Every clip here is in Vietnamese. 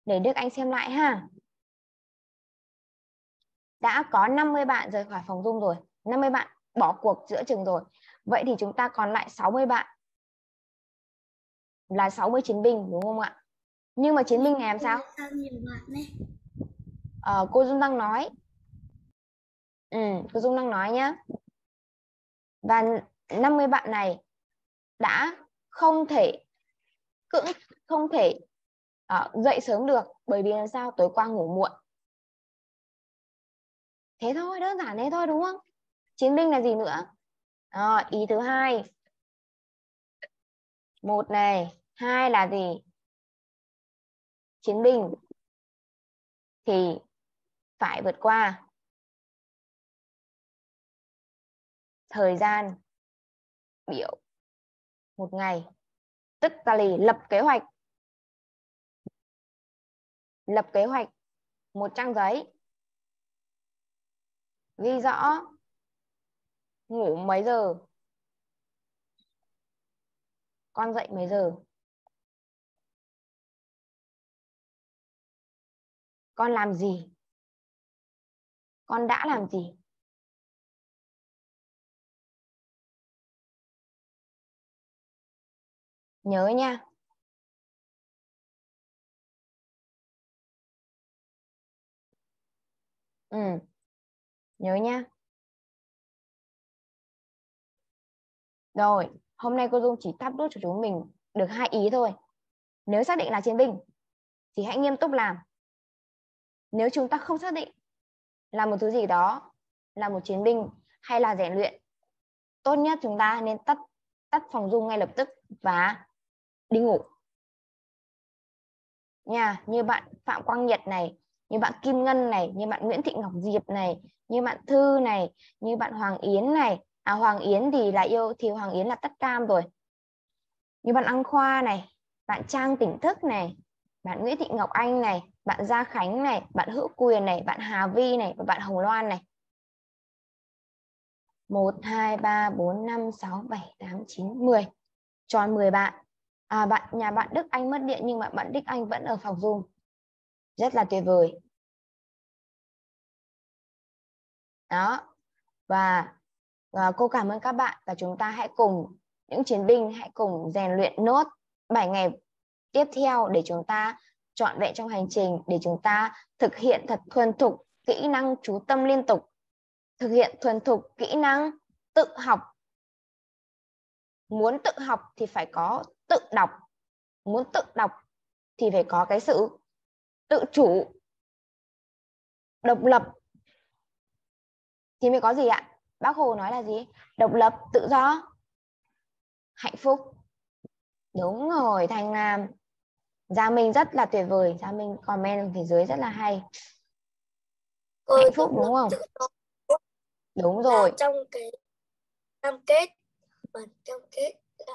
để Đức Anh xem lại ha. Đã có 50 bạn rời khỏi phòng Zoom rồi, 50 bạn bỏ cuộc giữa chừng rồi. Vậy thì chúng ta còn lại 60 bạn, là 60 chiến binh đúng không ạ? Nhưng mà chiến binh này làm sao? Nhiều bạn này. Cô Dung đang nói. Cô Dung đang nói nhá. Và 50 bạn này đã không thể dậy sớm được, bởi vì làm sao? Tối qua ngủ muộn. Thế thôi, đơn giản thế thôi đúng không? Chiến binh là gì nữa? Ý thứ hai. Một này, hai là gì? Chiến binh thì phải vượt qua thời gian biểu một ngày, tức là lập kế hoạch. Lập kế hoạch một trang giấy, ghi rõ ngủ mấy giờ, con dậy mấy giờ, con làm gì, con đã làm gì. Nhớ nha. Nhớ nha. Rồi, hôm nay cô Dung chỉ thắp đốt cho chúng mình được 2 ý thôi. Nếu xác định là chiến binh thì hãy nghiêm túc làm. Nếu chúng ta không xác định là một thứ gì đó, là một chiến binh hay là rèn luyện, tốt nhất chúng ta nên tắt phòng Zoom ngay lập tức và đi ngủ nha. Như bạn Phạm Quang Nhật này, như bạn Kim Ngân này, như bạn Nguyễn Thị Ngọc Diệp này, như bạn Thư này, như bạn Hoàng Yến này. Hoàng Yến thì là Hoàng Yến là tắt cam rồi. Như bạn Đăng Khoa này, bạn Trang Tỉnh Thức này, bạn Nguyễn Thị Ngọc Anh này, bạn Gia Khánh này, bạn Hữu Quyền này, bạn Hà Vi này và bạn Hồng Loan này. 1, 2, 3, 4, 5, 6, 7, 8, 9, 10. Tròn 10 bạn. Nhà bạn Đức Anh mất điện nhưng mà bạn Đức Anh vẫn ở phòng Zoom. Rất là tuyệt vời. Đó. Và cô cảm ơn các bạn, và chúng ta hãy cùng những chiến binh hãy cùng rèn luyện nốt 7 ngày tiếp theo để chúng ta trọn vẹn trong hành trình, để chúng ta thực hiện thật thuần thục kỹ năng chú tâm liên tục, thực hiện thuần thục kỹ năng tự học. Muốn tự học thì phải có tự đọc, muốn tự đọc thì phải có cái sự tự chủ, độc lập thì mới có gì ạ? Bác Hồ nói là gì? Độc lập, tự do, hạnh phúc. Đúng rồi, Thành Nam. Gia Minh rất là tuyệt vời. Gia Minh comment ở phía dưới rất là hay. Hạnh phúc đúng không? Đúng rồi. Trong cái cam kết. Cam kết.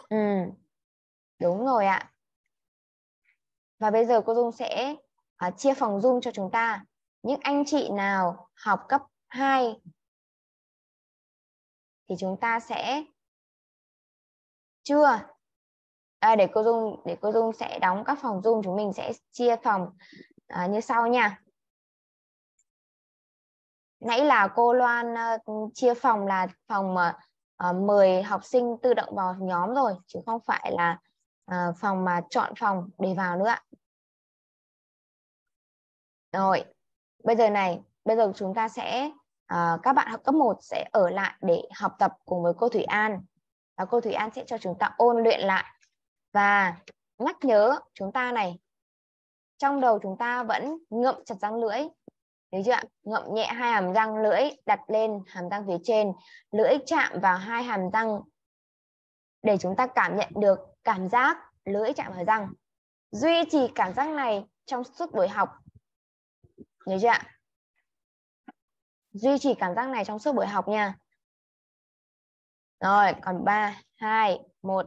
Đúng rồi ạ. Và bây giờ cô Dung sẽ chia phòng Zoom cho chúng ta. Những anh chị nào học cấp 2 thì chúng ta sẽ chưa. Để cô Dung sẽ đóng các phòng Zoom, chúng mình sẽ chia phòng như sau nha. Nãy là cô Loan chia phòng là phòng 10 học sinh tự động vào nhóm rồi, chứ không phải là phòng mà chọn phòng để vào nữa. Rồi, bây giờ chúng ta sẽ các bạn học cấp 1 sẽ ở lại để học tập cùng với cô Thủy An. Và cô Thủy An sẽ cho chúng ta ôn luyện lại. Và nhắc nhớ chúng ta này, trong đầu chúng ta vẫn ngậm chặt răng lưỡi. Thấy chưa ạ? Ngậm nhẹ hai hàm răng, lưỡi đặt lên hàm răng phía trên, lưỡi chạm vào hai hàm răng để chúng ta cảm nhận được cảm giác lưỡi chạm vào răng. Duy trì cảm giác này trong suốt buổi học. Nhớ chưa ạ? Duy trì cảm giác này trong suốt buổi học nha. Rồi, còn 3, 2, 1.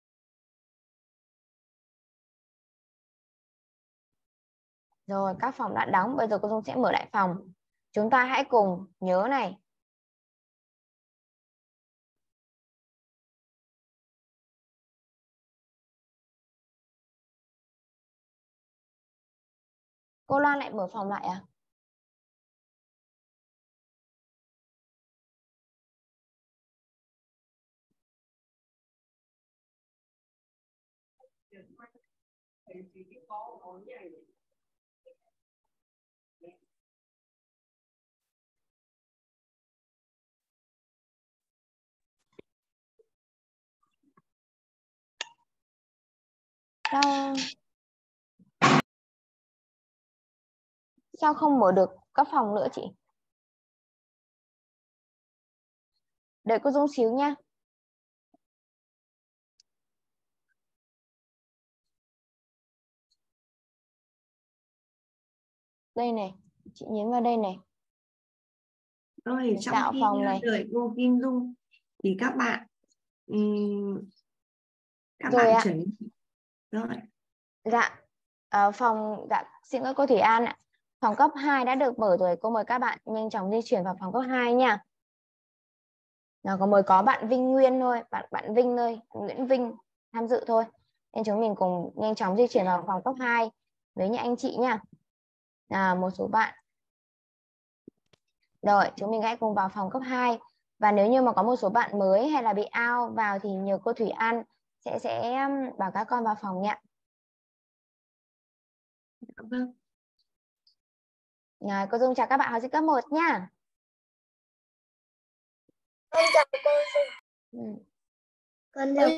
Rồi, các phòng đã đóng. Bây giờ cô Dung sẽ mở lại phòng. Chúng ta hãy cùng nhớ này. Cô Loan lại mở phòng lại à? Sao không mở được các phòng nữa chị? Đợi cô Dung xíu nha. Đây này, chị nhấn vào đây này. Rồi, trong Tạo khi phòng này. đợi cô Kim Dung thì các bạn Rồi ạ. chuẩn bị. Rồi. Dạ, xin lỗi cô Thủy An ạ. Phòng cấp 2 đã được mở rồi. Cô mời các bạn nhanh chóng di chuyển vào phòng cấp 2 nha. Nào, có bạn Vinh Nguyên thôi, bạn Vinh thôi, Nguyễn Vinh tham dự thôi. Nên chúng mình cùng nhanh chóng di chuyển vào phòng cấp 2 với những anh chị nha. Một số bạn. Rồi, chúng mình hãy cùng vào phòng cấp 2. Và nếu như mà có một số bạn mới hay là bị out vào thì nhờ cô Thủy An sẽ bảo các con vào phòng nha. Vâng. Cô Dung chào các bạn học sinh cấp 1 nha. Con chào cô. Con chào.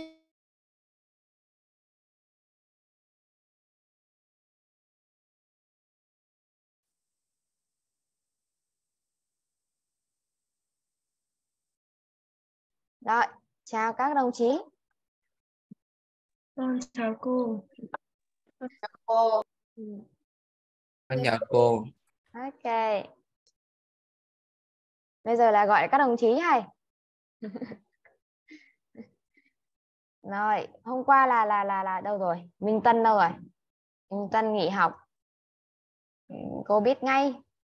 Rồi, chào các đồng chí. Con chào cô. Chào cô. Con chào cô. Ok. Bây giờ là gọi các đồng chí hay. Rồi, hôm qua là đâu rồi? Minh Tân đâu rồi? Minh Tân nghỉ học. Cô biết ngay.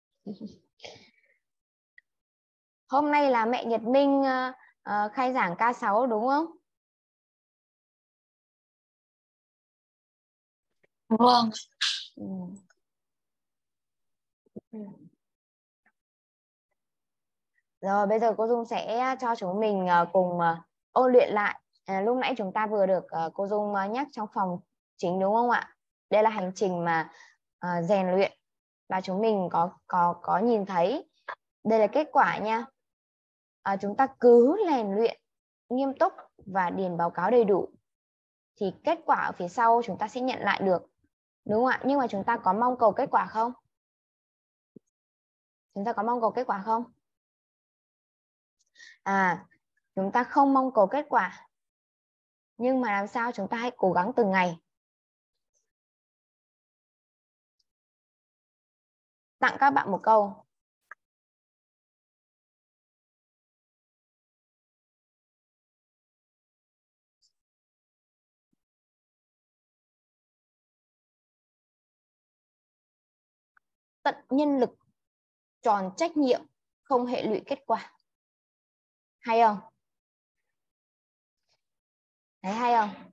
Hôm nay là mẹ Nhật Minh khai giảng K6 đúng không? Vâng. Rồi bây giờ cô Dung sẽ cho chúng mình cùng ôn luyện lại. Lúc nãy chúng ta vừa được cô Dung nhắc trong phòng chính đúng không ạ? Đây là hành trình mà rèn luyện và chúng mình có nhìn thấy đây là kết quả nha. Chúng ta cứ rèn luyện nghiêm túc và điền báo cáo đầy đủ thì kết quả ở phía sau chúng ta sẽ nhận lại được. Đúng không ạ? Nhưng mà chúng ta có mong cầu kết quả không? Chúng ta có mong cầu kết quả không? Chúng ta không mong cầu kết quả. Nhưng mà làm sao chúng ta hãy cố gắng từng ngày. Tặng các bạn một câu. Tận nhân lực, tròn trách nhiệm, không hệ lụy kết quả. Hay không? Thấy hay không?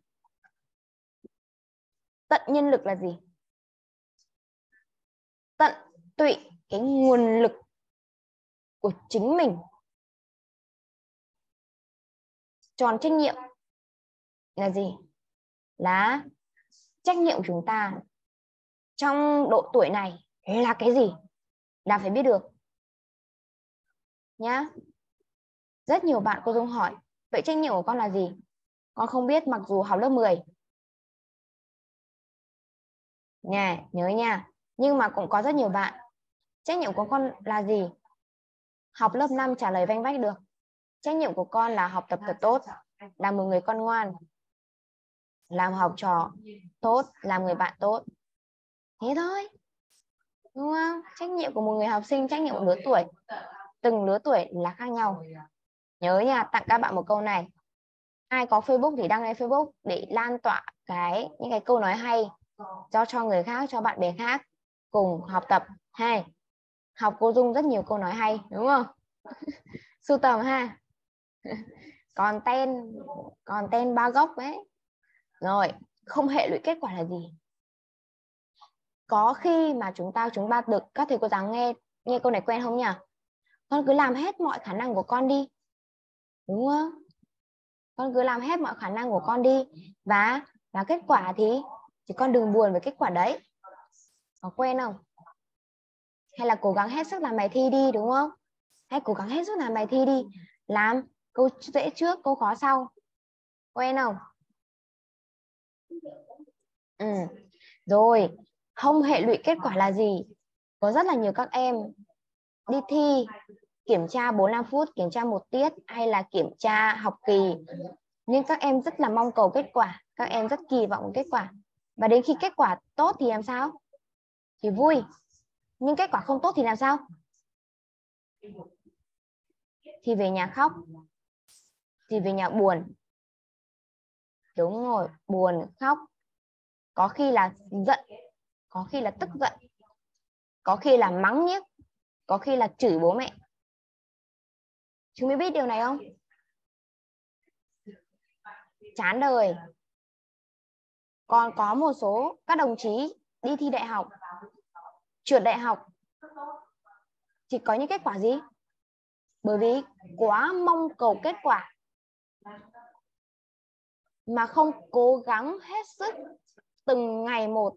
Tận nhân lực là gì? Tận tụy cái nguồn lực của chính mình. Tròn trách nhiệm là gì? Là trách nhiệm của chúng ta trong độ tuổi này là cái gì? Là phải biết được. Nhá. Rất nhiều bạn cô Dung hỏi, vậy trách nhiệm của con là gì? Con không biết mặc dù học lớp 10. Nha, nhớ nha. Nhưng mà cũng có rất nhiều bạn. Trách nhiệm của con là gì? Học lớp 5 trả lời vanh vách được. Trách nhiệm của con là học tập thật tốt, là một người con ngoan, làm học trò tốt, làm người bạn tốt. Thế thôi. Đúng không? Trách nhiệm của một người học sinh, trách nhiệm của lứa tuổi. Từng lứa tuổi là khác nhau. Nhớ nha, tặng các bạn một câu này. Ai có Facebook thì đăng lên Facebook để lan tỏa những cái câu nói hay cho người khác, cho bạn bè khác cùng học tập. Hay học cô Dung rất nhiều câu nói hay đúng không? Sưu tầm ha. Còn tên ba gốc ấy. Rồi, không hệ lụy kết quả là gì? có khi mà chúng ta được các thầy cô giáo nghe câu này quen không nhỉ? Con cứ làm hết mọi khả năng của con đi, đúng không? Con cứ làm hết mọi khả năng của con đi, và kết quả thì con đừng buồn với kết quả đấy. Có quen không? Hay là cố gắng hết sức làm bài thi đi, đúng không? Hay cố gắng hết sức làm bài thi đi, làm câu dễ trước, câu khó sau. Quen không? Rồi, không hệ lụy kết quả là gì? Có rất là nhiều các em đi thi, kiểm tra 45 phút, kiểm tra 1 tiết hay là kiểm tra học kỳ, nhưng các em rất là mong cầu kết quả, các em rất kỳ vọng kết quả, và đến khi kết quả tốt thì làm sao? Thì vui, nhưng kết quả không tốt thì làm sao? Thì về nhà khóc, thì về nhà buồn. Đúng rồi, buồn, khóc, có khi là giận, có khi là tức giận, có khi là mắng nhiếc, có khi là chửi bố mẹ. Chúng mới biết điều này không? Chán đời. Còn có một số các đồng chí đi thi đại học, trượt đại học, thì có những kết quả gì? Bởi vì quá mong cầu kết quả mà không cố gắng hết sức từng ngày một.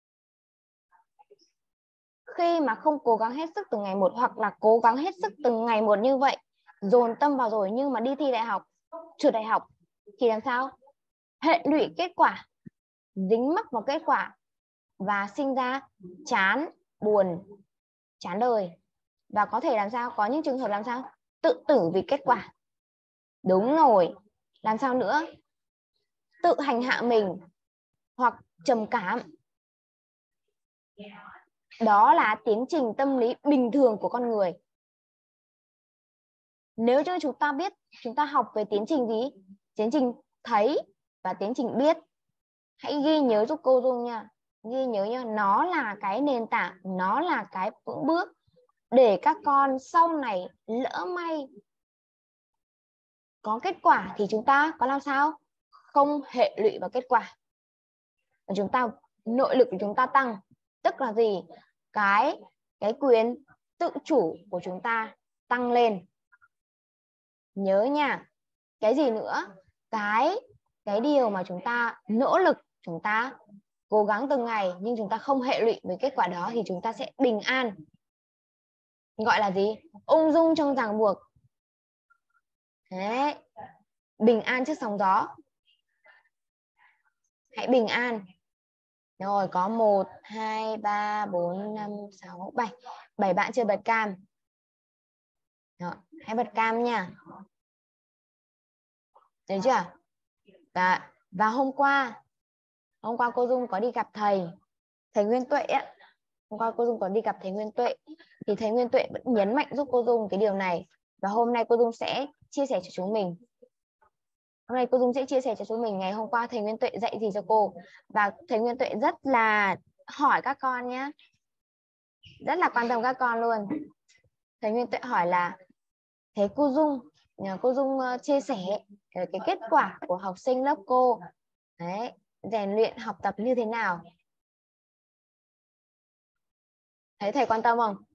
Khi mà không cố gắng hết sức từng ngày một, hoặc là cố gắng hết sức từng ngày một như vậy, dồn tâm vào rồi, nhưng mà đi thi đại học, trượt đại học, thì làm sao? Hệ lụy kết quả, dính mắc vào kết quả, và sinh ra chán, buồn, chán đời. Và có thể làm sao? Có những trường hợp làm sao? Tự tử vì kết quả. Đúng rồi. Làm sao nữa? Tự hành hạ mình, hoặc trầm cảm. Đó là tiến trình tâm lý bình thường của con người. Nếu như chúng ta biết, chúng ta học về tiến trình gì? Tiến trình thấy và tiến trình biết. Hãy ghi nhớ giúp cô Dung nha. Ghi nhớ nha, nó là cái nền tảng, nó là cái vững bước để các con sau này lỡ may có kết quả thì chúng ta có làm sao? Không hệ lụy vào kết quả. Và chúng ta, nội lực của chúng ta tăng, tức là gì? Cái quyền tự chủ của chúng ta tăng lên. Nhớ nha. Cái gì nữa? Cái điều mà chúng ta nỗ lực, chúng ta cố gắng từng ngày, nhưng chúng ta không hệ lụy với kết quả đó, thì chúng ta sẽ bình an. Gọi là gì? Ung dung trong ràng buộc. Đấy. Bình an trước sóng gió. Hãy bình an. Rồi, có 1, 2, 3, 4, 5, 6, 7. 7 bạn chưa bật cam. Rồi, hãy bật cam nha. Được chưa? Và hôm qua cô Dung có đi gặp thầy Nguyên Tuệ ấy. Hôm qua cô Dung có đi gặp thầy Nguyên Tuệ, thì thầy Nguyên Tuệ vẫn nhấn mạnh giúp cô Dung cái điều này. Và hôm nay cô Dung sẽ chia sẻ cho chúng mình. Hôm nay cô Dung sẽ chia sẻ cho chúng mình ngày hôm qua thầy Nguyên Tuệ dạy gì cho cô. Và thầy Nguyên Tuệ rất là hỏi các con nhé, rất là quan tâm các con luôn. Thầy Nguyên Tuệ hỏi là: thế cô Dung chia sẻ cái kết quả của học sinh lớp cô đấy, rèn luyện học tập như thế nào? Thấy thầy quan tâm không?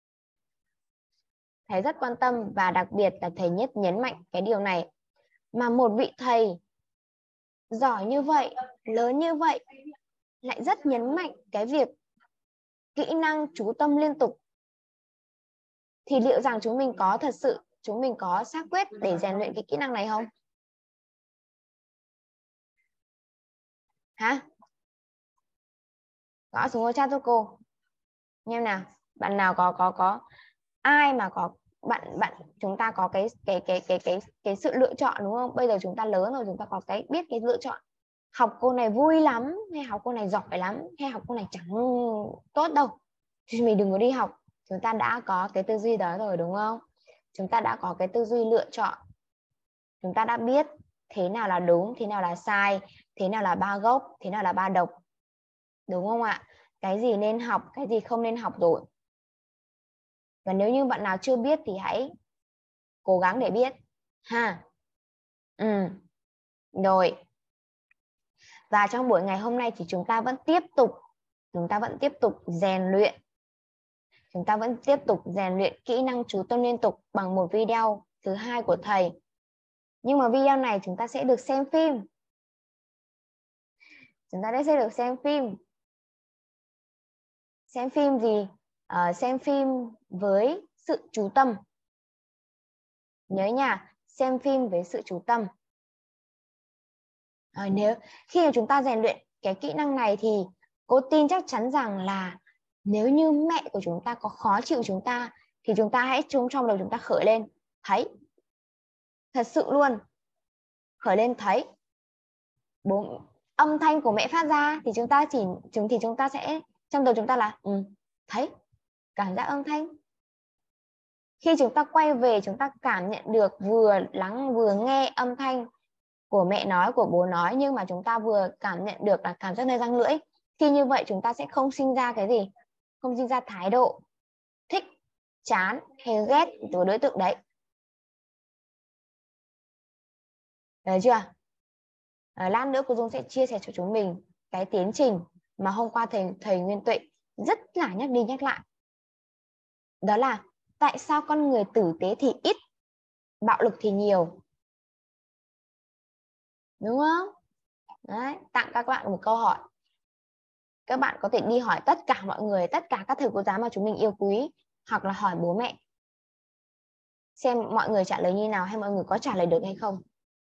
Thầy rất quan tâm, và đặc biệt là thầy nhất nhấn mạnh cái điều này. Mà một vị thầy giỏi như vậy, lớn như vậy, lại rất nhấn mạnh cái việc kỹ năng chú tâm liên tục, thì liệu rằng chúng mình có xác quyết để rèn luyện cái kỹ năng này không? Hả? Gõ xuống chat cho cô. Nghe nào, bạn nào có ai mà có bạn chúng ta có cái sự lựa chọn, đúng không? Bây giờ chúng ta lớn rồi, chúng ta có biết cái lựa chọn. Học cô này vui lắm, hay học cô này giỏi lắm, hay học cô này chẳng tốt đâu, thì mình đừng có đi học. Chúng ta đã có cái tư duy đó rồi, đúng không? Chúng ta đã có cái tư duy lựa chọn. Chúng ta đã biết thế nào là đúng, thế nào là sai, thế nào là ba gốc, thế nào là ba độc, đúng không ạ? Cái gì nên học, cái gì không nên học rồi. Và nếu như bạn nào chưa biết thì hãy cố gắng để biết ha. Rồi. Và trong buổi ngày hôm nay thì chúng ta vẫn tiếp tục chúng ta vẫn tiếp tục rèn luyện. Chúng ta vẫn tiếp tục rèn luyện kỹ năng chú tâm liên tục bằng một video thứ hai của thầy. Nhưng mà video này chúng ta sẽ được xem phim. Chúng ta sẽ được xem phim. Xem phim gì? Xem phim với sự chú tâm. Nhớ nha, xem phim với sự chú tâm. Nếu khi mà chúng ta rèn luyện cái kỹ năng này thì cô tin chắc chắn rằng là nếu như mẹ của chúng ta có khó chịu chúng ta thì chúng ta hãy trong đầu chúng ta khởi lên thấy. Thật sự luôn. Khởi lên thấy. Âm thanh của mẹ phát ra thì chúng ta sẽ trong đầu chúng ta là thấy, cảm giác âm thanh. Khi chúng ta quay về chúng ta cảm nhận được vừa nghe âm thanh của mẹ nói, của bố nói, nhưng mà chúng ta vừa cảm nhận được là cảm giác nơi răng lưỡi. Khi như vậy chúng ta sẽ không sinh ra cái gì? Không sinh ra thái độ thích, chán hay ghét của đối tượng đấy. Được chưa? Lát nữa cô Dung sẽ chia sẻ cho chúng mình cái tiến trình mà hôm qua thầy Nguyên Tuệ rất là nhắc đi nhắc lại. Đó là tại sao con người tử tế thì ít, bạo lực thì nhiều. Đúng không? Đấy, tặng các bạn một câu hỏi. Các bạn có thể đi hỏi tất cả mọi người, tất cả các thầy cô giáo mà chúng mình yêu quý, hoặc là hỏi bố mẹ. Xem mọi người trả lời như nào hay mọi người có trả lời được hay không.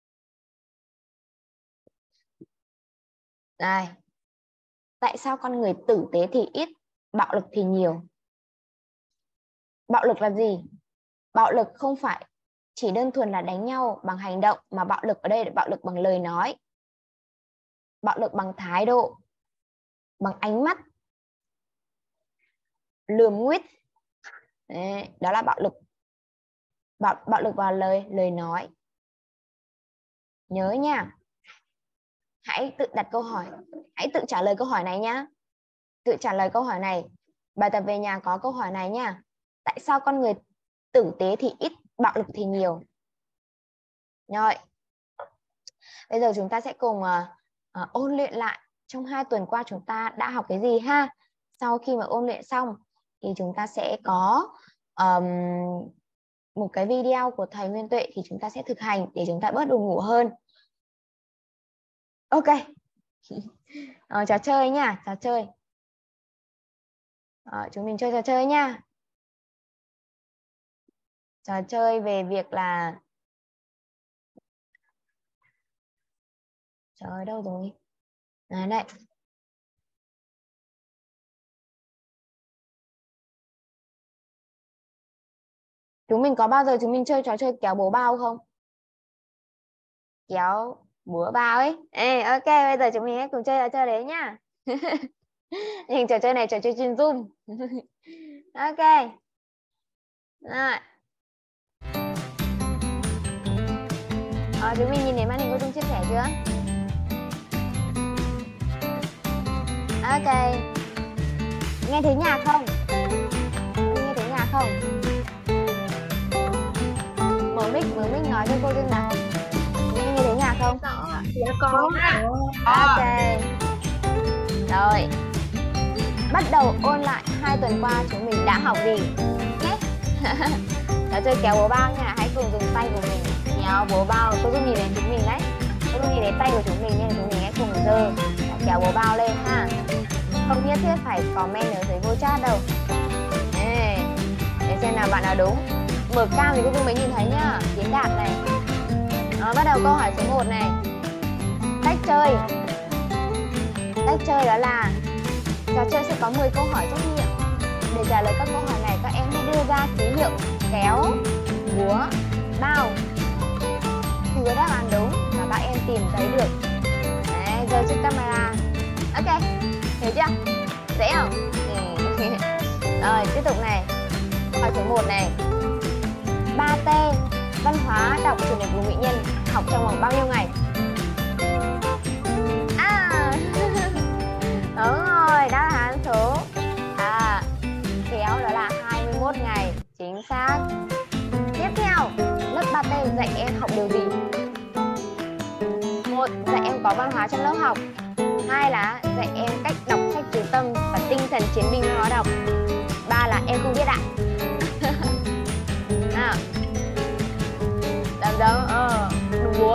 Đây. Tại sao con người tử tế thì ít, bạo lực thì nhiều? Bạo lực là gì? Bạo lực không phải chỉ đơn thuần là đánh nhau bằng hành động, mà bạo lực ở đây là bạo lực bằng lời nói, bạo lực bằng thái độ, bằng ánh mắt, lườm nguýt. Đấy, đó là bạo lực. Bạo lực vào lời nói. Nhớ nha. Hãy tự đặt câu hỏi, hãy tự trả lời câu hỏi này nhá. Tự trả lời câu hỏi này. Bài tập về nhà có câu hỏi này nha. Tại sao con người tử tế thì ít, bạo lực thì nhiều? Rồi. Bây giờ chúng ta sẽ cùng ôn luyện lại trong 2 tuần qua chúng ta đã học cái gì ha. Sau khi mà ôn luyện xong thì chúng ta sẽ có một cái video của thầy Nguyên Tuệ thì chúng ta sẽ thực hành để chúng ta bớt buồn ngủ hơn. Ok. Trò chơi nha, trò chơi. Chúng mình chơi trò chơi nha. Trò chơi về việc là... Trời ơi, đâu rồi? Đây. Chúng mình có bao giờ chúng mình chơi trò chơi kéo búa bao không? Kéo búa bao ấy. Ok, bây giờ chúng mình hãy cùng chơi trò chơi đấy nhá. Nhưng trò chơi này trò chơi trên Zoom. Ok. Rồi. Chúng mình nhìn thấy màn hình cô Dung chia sẻ chưa? Ok. Nghe thấy nhạc không? Nghe thấy nhạc không? Mở mic nói cho cô Dung nào. Nghe thấy nhạc không? Dạ có. Ok. Rồi. Bắt đầu ôn lại 2 tuần qua chúng mình đã học gì nhé. Trò chơi kéo búa bao nha. Hãy cùng dùng tay của mình kéo búa bao. Cô Dung nhìn đến chúng mình đấy. Cô Dung nhìn đến tay của chúng mình nên chúng mình hãy cùng giơ kéo búa bao lên ha. Không nhất thiết phải comment ở dưới vô chat đâu. Để xem nào bạn nào đúng. Mở cam thì cô Dung mới nhìn thấy nhá. Tiến Đạt này. Bắt đầu câu hỏi số 1 này. Cách chơi. Cách chơi đó là trò chơi sẽ có 10 câu hỏi trắc nghiệm. Để trả lời các câu hỏi này, các em hãy đưa ra ký hiệu kéo búa bao. Thì có đáp án đúng mà các em tìm thấy được. Đấy, giơ trước camera. Ok, hiểu chưa? Dễ không? Rồi, tiếp tục này. Hỏi số 1 này. 3T, văn hóa, đọc, truyền hình của mỹ nhân, học trong vòng bao nhiêu ngày? Đúng rồi, đáp án số kéo đó là 21 ngày. Chính xác. Tiếp theo, lớp 3T dạy em học điều gì? 1. Dạy em có văn hóa trong lớp học. 2 là dạy em cách đọc sách chú tâm và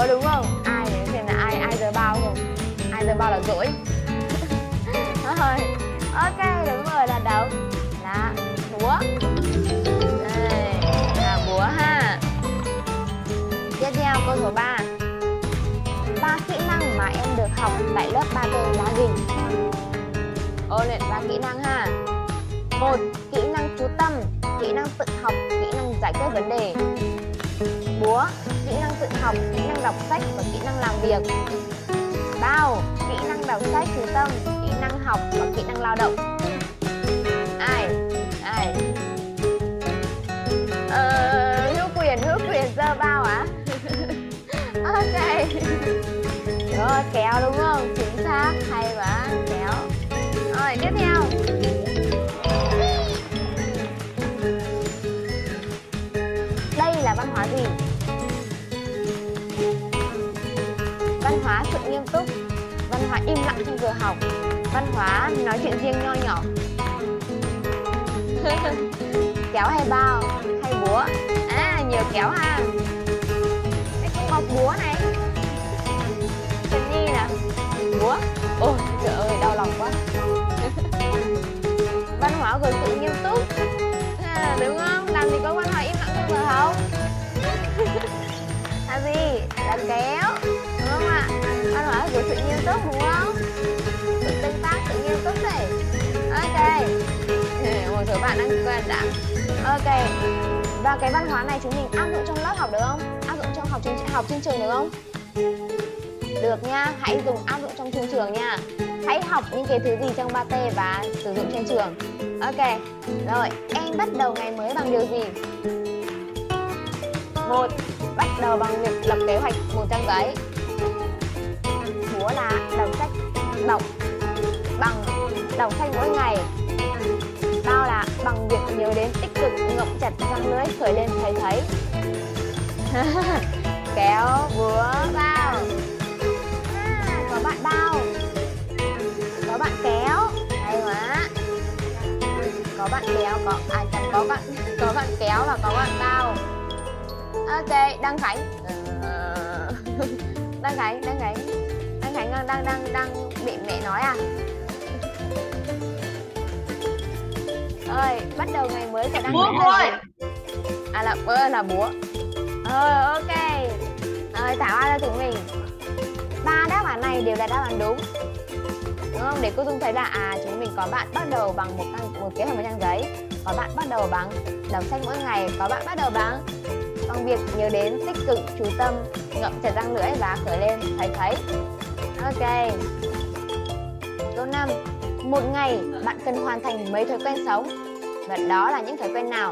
đúng không? Ai để xem là ai giờ bao không? Ai giờ bao là dỗi. Rồi. Ok, đúng rồi, là đống là búa. Đây, là búa ha. Tiếp theo câu số 3. 3 kỹ năng mà em được học tại lớp 3T là gì? Ôn luyện 3 kỹ năng ha. 1. Kỹ năng chú tâm, kỹ năng tự học, kỹ năng giải quyết vấn đề. Búa, kỹ năng tự học, kỹ năng đọc sách và kỹ năng làm việc. Bao, kỹ năng đọc sách chú tâm, kỹ năng học và kỹ năng lao động. Ai? Hữu quyền giơ bao á. Ok. Rồi, kéo đúng không? Chính xác, hay quá, kéo. Rồi, tiếp theo. Đây là văn hóa gì? Văn hóa sự nghiêm túc, văn hóa im lặng trong giờ học, văn hóa nói chuyện riêng nho nhỏ. Kéo hay bao hay búa? Nhiều kéo ha. Đây cũng có búa này. Sunny nè. Búa. Ôi trời ơi, đau lòng quá. Văn hóa của sự nghiêm túc. Đúng không? Làm gì có văn hóa im lặng trong giờ học. Là gì? Là kéo. Đúng không ạ? Văn hóa của sự nghiêm túc đúng không? Sự tương tác, sự nghiêm túc này. Ok. Một số bạn đang quen đã. Ok. Và cái văn hóa này chúng mình áp dụng trong lớp học được không? Áp dụng trong học trên trường được không? Được nha, hãy dùng áp dụng trong chương trường nha. Hãy học những cái thứ gì trong 3T và sử dụng trên trường. Ok. Rồi, em bắt đầu ngày mới bằng điều gì? 1. Bắt đầu bằng việc lập kế hoạch một trang giấy. Búa là đọc sách, đọc sách mỗi ngày. Bao là bằng việc nhớ đến tích cực, ngậm chặt răng lưỡi, khởi lên thấy. Kéo, búa, bao. Có bạn bao, có bạn kéo, hay quá. Có bạn kéo, có bạn kéo và có bạn bao. Ok, Đăng Khánh. Đăng Khánh đang bị mẹ nói à? Ơi, bắt đầu ngày mới của Đăng Khánh là gì? Là búa. Ok. Rồi, Thảo An cho chúng mình. 3 đáp án này đều là đáp án đúng. Đúng không? Để cô Dung thấy là chúng mình có bạn bắt đầu bằng một kế hoạch một trang giấy, có bạn bắt đầu bằng đọc sách mỗi ngày, có bạn bắt đầu bằng việc nhớ đến tích cực, chú tâm, ngậm chặt răng lưỡi và khởi lên thấy. Ok. Câu 5. Một ngày bạn cần hoàn thành mấy thói quen sống? Và đó là những thói quen nào?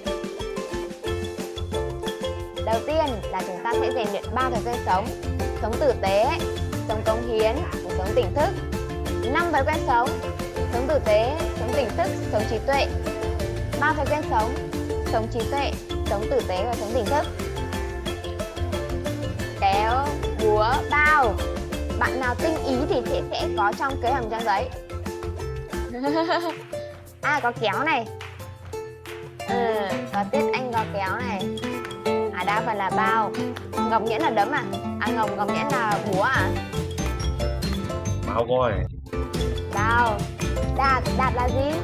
Đầu tiên là chúng ta sẽ rèn luyện 3 thói quen sống: sống tử tế, sống cống hiến, sống tỉnh thức. 5 thói quen sống: sống tử tế, sống tỉnh thức, sống trí tuệ. 3 thói quen sống: sống trí tuệ, sống tử tế và sống tỉnh thức. Kéo, búa, bao. Bạn nào tinh ý thì sẽ có trong kế hoạch trang giấy. Có kéo này. Có Tiết Anh có kéo này. Đa phần là bao. Ngọc Nhẫn là đấm à? Ngọc Nhẫn là búa à? Bao rồi. Bao. Đạt là gì?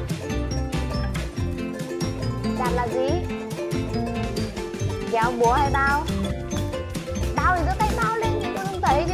Đạt là gì? Kéo, búa hay bao? Bao thì giơ tay bao lên thì tôi không thấy chứ.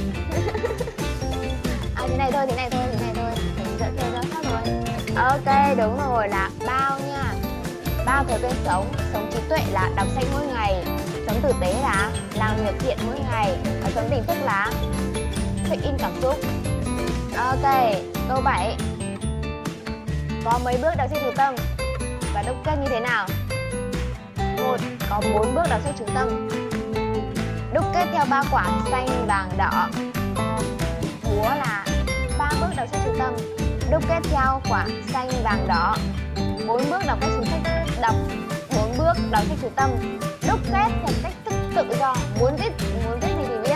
Thế này thôi. Dẫn phát rồi. Ok, đúng rồi, là bao nha. 3 thói quen sống: sống trí tuệ là đọc sách mỗi ngày, sống tử tế là làm việc thiện mỗi ngày, và sống tỉnh thức là check in cảm xúc. Ok, câu 7. Có mấy bước đọc sách chú tâm và đúc kết như thế nào? 1. Có 4 bước đọc sách chú tâm. Đúc kết theo 3 quả xanh, vàng, đỏ. Búa là 3 bước đọc sách chú tâm. Đúc kết theo quả xanh, vàng, đỏ. 4 bước đọc sách chú tâm. 4 bước đọc sách chú tâm. Đúc kết theo cách thức tự do. Muốn viết gì thì viết.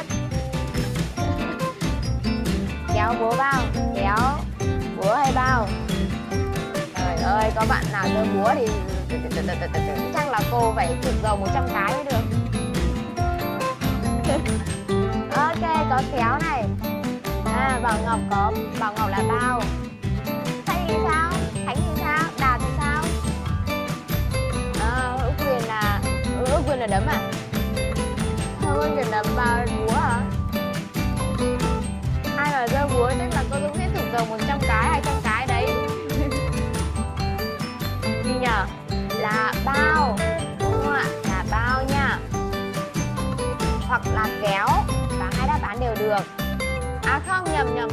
Kéo, búa, bao. Kéo, búa hay bao? Trời ơi, có bạn nào giơ búa thì chắc là cô phải chụp dầu 100 cái mới được. Ok, có kéo này. Bảo Ngọc là bao. Thanh thì sao? Khánh thì sao? Đạt thì sao? Ước Quyền là đấm à? Ước Quyền là bao búa hả? Ai mà giơ búa chắc là cô Dung sẽ thử cầu 100 cái, 200 cái đấy. Gì nhở? Là bao, đúng không ạ? Là bao nha. Hoặc là kéo, cả hai đáp án đều được. À không, nhầm.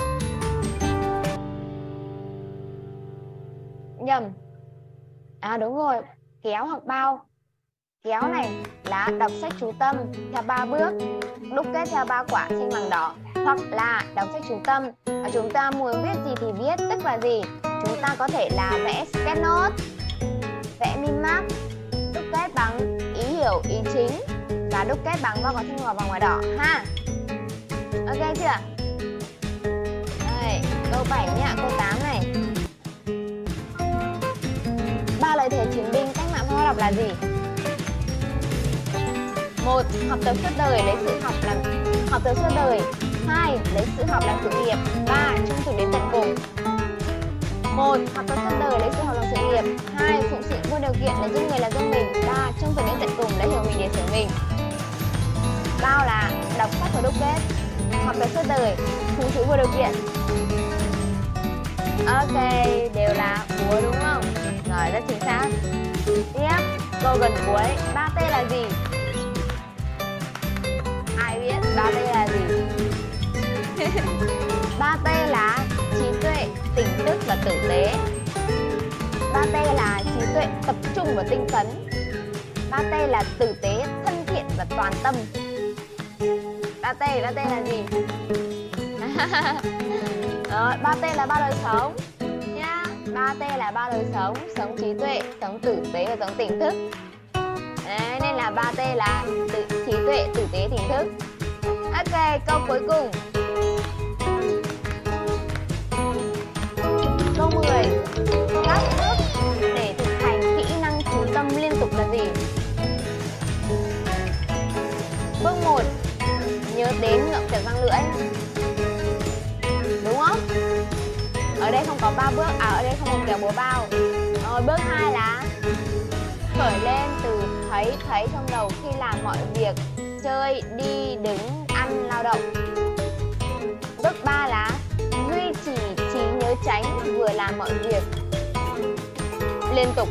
Đúng rồi, kéo hoặc bao. Kéo này là đọc sách chú tâm theo 3 bước, đúc kết theo 3 quả xanh bằng đỏ. Hoặc là đọc sách chú tâm, chúng ta muốn viết gì thì viết, tức là gì? Chúng ta có thể là vẽ sketch note, vẽ min map, đúc kết bằng ý hiểu, ý chính và đúc kết bằng 3 quả xanh và ngoài đỏ ha. Ok chưa? Đây, câu 7 nhá, câu 8 này. 3 lời thề chiến binh cách mạng Hoa đọc là gì? 1. Học tập suốt đời, lấy sự học làm học tập suốt đời. 2. Lấy sự học làm sự nghiệp. 3. Trung thực đến tận cùng. 1. Học tập suốt đời, lấy sự học làm sự nghiệp. 2. Phụng sự vô điều kiện, lấy giúp người là giúp mình. 3. Trung thực đến tận cùng, lấy hiểu mình để sửa mình. Bao là đọc sách và đúc kết, học tập suốt đời, phụng sự vô điều kiện. Ok, đều là búa đúng không? Rồi, rất chính xác. Tiếp, câu gần cuối. 3T là gì? Ai biết 3T là gì? 3T là trí tuệ, tỉnh thức và tử tế. 3T là trí tuệ, tập trung và tinh tấn. 3T là tử tế, thân thiện và toàn tâm. 3T là gì? Rồi, 3T là 3 đời sống nhá. 3T là 3 đời sống: sống trí tuệ, sống tử tế và sống tỉnh thức. Đấy, nên là 3T là trí tuệ, tử tế, tỉnh thức. Ok, câu cuối cùng. Câu 10. Các bước để thực hành kỹ năng chú tâm liên tục là gì? Bước 1. Nhớ đến ngậm chặt răng lưỡi. Đúng không? Ở đây không có 3 bước, ở đây không có kéo búa bao. Rồi, bước 2 là khởi lên từ thấy trong đầu khi làm mọi việc, chơi, đi, đứng, ăn, lao động. Bước 3 là duy trì trí nhớ tránh, vừa làm mọi việc liên tục.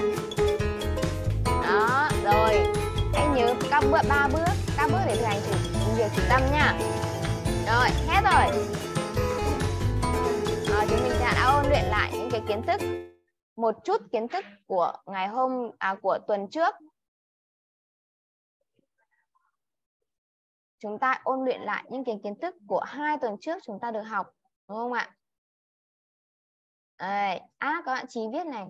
Đó, rồi. Hãy nhớ các bước 3 bước, các bước để thực hành việc chú tâm nha. Rồi, hết rồi. Chúng mình đã ôn luyện lại những cái kiến thức, một chút kiến thức của của tuần trước. Chúng ta ôn luyện lại những cái kiến thức của 2 tuần trước chúng ta được học, đúng không ạ? Đây, các bạn Trí viết này.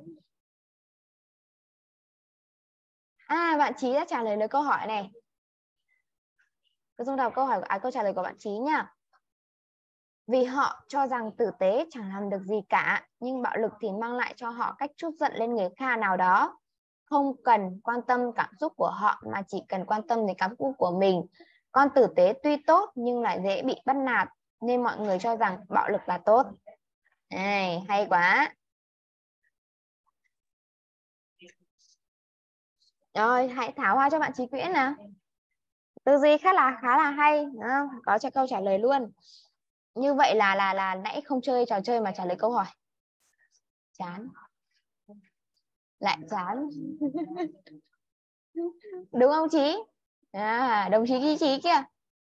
Bạn Trí đã trả lời được câu hỏi này. Cô Dung đọc câu trả lời của bạn Trí nha. Vì họ cho rằng tử tế chẳng làm được gì cả, nhưng bạo lực thì mang lại cho họ cách trút giận lên người khác nào đó. Không cần quan tâm cảm xúc của họ mà chỉ cần quan tâm đến cảm xúc của mình. Con tử tế tuy tốt nhưng lại dễ bị bắt nạt, nên mọi người cho rằng bạo lực là tốt. Này, hay quá. Rồi, hãy tháo hoa cho bạn Trí Quyễn nào. Tư duy khá là hay, có cho câu trả lời luôn. Như vậy là nãy không chơi trò chơi mà trả lời câu hỏi. Chán. Lại chán. Đúng không Trí? Đồng chí Trí kia.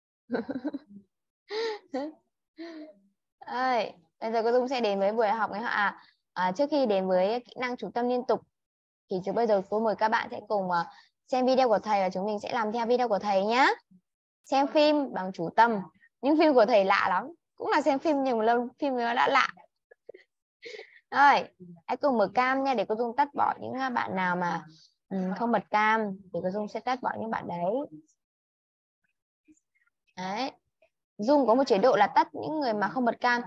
Bây giờ cô Dung sẽ đến với buổi học ngày trước khi đến với kỹ năng chú tâm liên tục thì bây giờ cô mời các bạn sẽ cùng xem video của thầy và chúng mình sẽ làm theo video của thầy nhé. Xem phim bằng chú tâm. Nhưng phim của thầy lạ lắm. Cũng là xem phim nhưng mà phim nó đã lạ. Rồi, hãy cùng mở cam nha để cô Dung tắt bỏ những bạn nào mà không bật cam thì cô Dung sẽ tắt bỏ những bạn đấy. Đấy. Zoom có một chế độ là tắt những người mà không bật cam.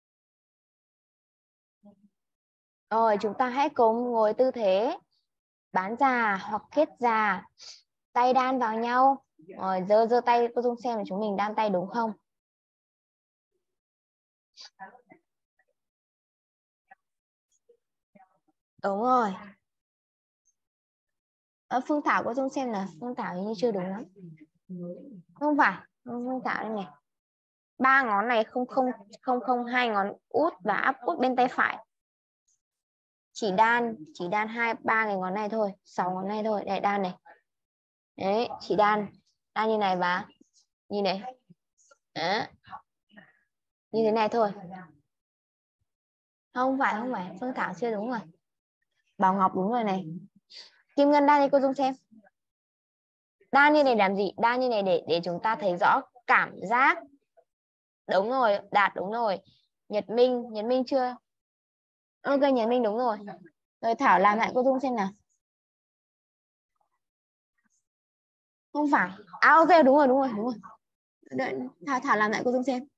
Rồi, chúng ta hãy cùng ngồi tư thế bán già hoặc kết già, tay đan vào nhau. Rồi giơ tay cô Dung xem là chúng mình đan tay đúng không? Đúng rồi. Phương Thảo cô Dung xem là Phương Thảo hình như chưa đúng lắm. Không phải, Phương Thảo đây này. 3 ngón này không 2 ngón út và áp út bên tay phải. Chỉ đan 3 cái ngón này thôi, 6 ngón này thôi, để đan này. Đấy, chỉ đan như này và như này. Đó. Như thế này thôi. Không phải, Phương Thảo chưa đúng rồi. Bảo Ngọc đúng rồi này. Kim Ngân đan đi cô Dung xem. Đan như này làm gì? Đan như này để chúng ta thấy rõ cảm giác. Đúng rồi, Đạt đúng rồi. Nhật Minh chưa? Ok, Nhật Minh đúng rồi. Rồi Thảo làm lại cô Dung xem nào. Không phải. À ok, đúng rồi. Đợi, Thảo làm lại cô Dung xem.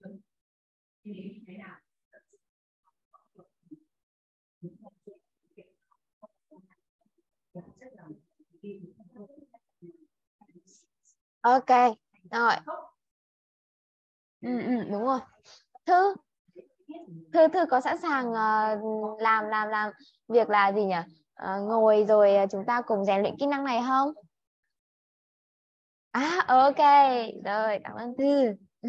Ok, rồi. Đúng rồi. Thư có sẵn sàng làm việc là gì nhỉ? Ngồi rồi chúng ta cùng rèn luyện kỹ năng này không? Ok, rồi cảm ơn Thư.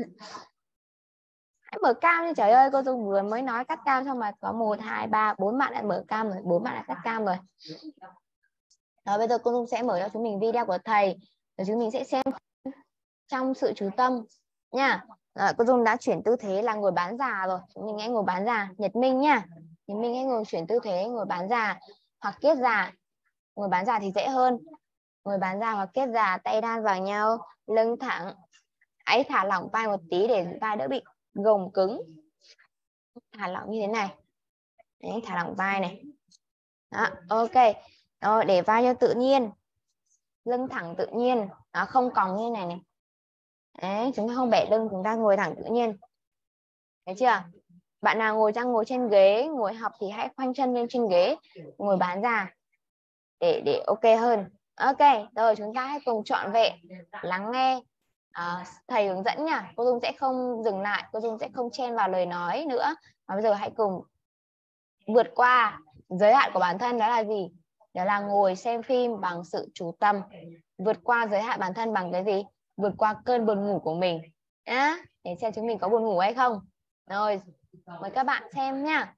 Hãy mở cam đi, trời ơi cô Dung vừa mới nói cắt cam xong mà có 1, 2, 3, 4 bạn đã mở cam rồi, 4 bạn đã cắt cam rồi. Rồi bây giờ cô Dung sẽ mở cho chúng mình video của thầy, rồi chúng mình sẽ xem trong sự chú tâm nha. Rồi, cô Dung đã chuyển tư thế là ngồi bán già rồi, chúng mình hãy ngồi bán già. Nhật Minh nha, Nhật Minh hãy ngồi chuyển tư thế ngồi bán già hoặc kết già. Ngồi bán già thì dễ hơn. Ngồi bán già hoặc kết già, tay đan vào nhau, lưng thẳng. Hãy thả lỏng vai một tí để vai đỡ bị gồng cứng. Thả lỏng như thế này. Đấy, thả lỏng vai này. Đó, ok. Rồi, để vai cho tự nhiên. Lưng thẳng tự nhiên. Đó, không còng như này này. Đấy, chúng ta không bẻ lưng, chúng ta ngồi thẳng tự nhiên. Thấy chưa? Bạn nào ngồi trên ghế, ngồi học thì hãy khoanh chân lên trên ghế, ngồi bán già để ok hơn. Ok, rồi chúng ta hãy cùng trọn vẹn lắng nghe thầy hướng dẫn nha. Cô Dung sẽ không dừng lại, cô Dung sẽ không chen vào lời nói nữa. Và bây giờ hãy cùng vượt qua giới hạn của bản thân, đó là gì? Đó là ngồi xem phim bằng sự chú tâm. Vượt qua giới hạn bản thân bằng cái gì? Vượt qua cơn buồn ngủ của mình. Để xem chúng mình có buồn ngủ hay không. Rồi, mời các bạn xem nha.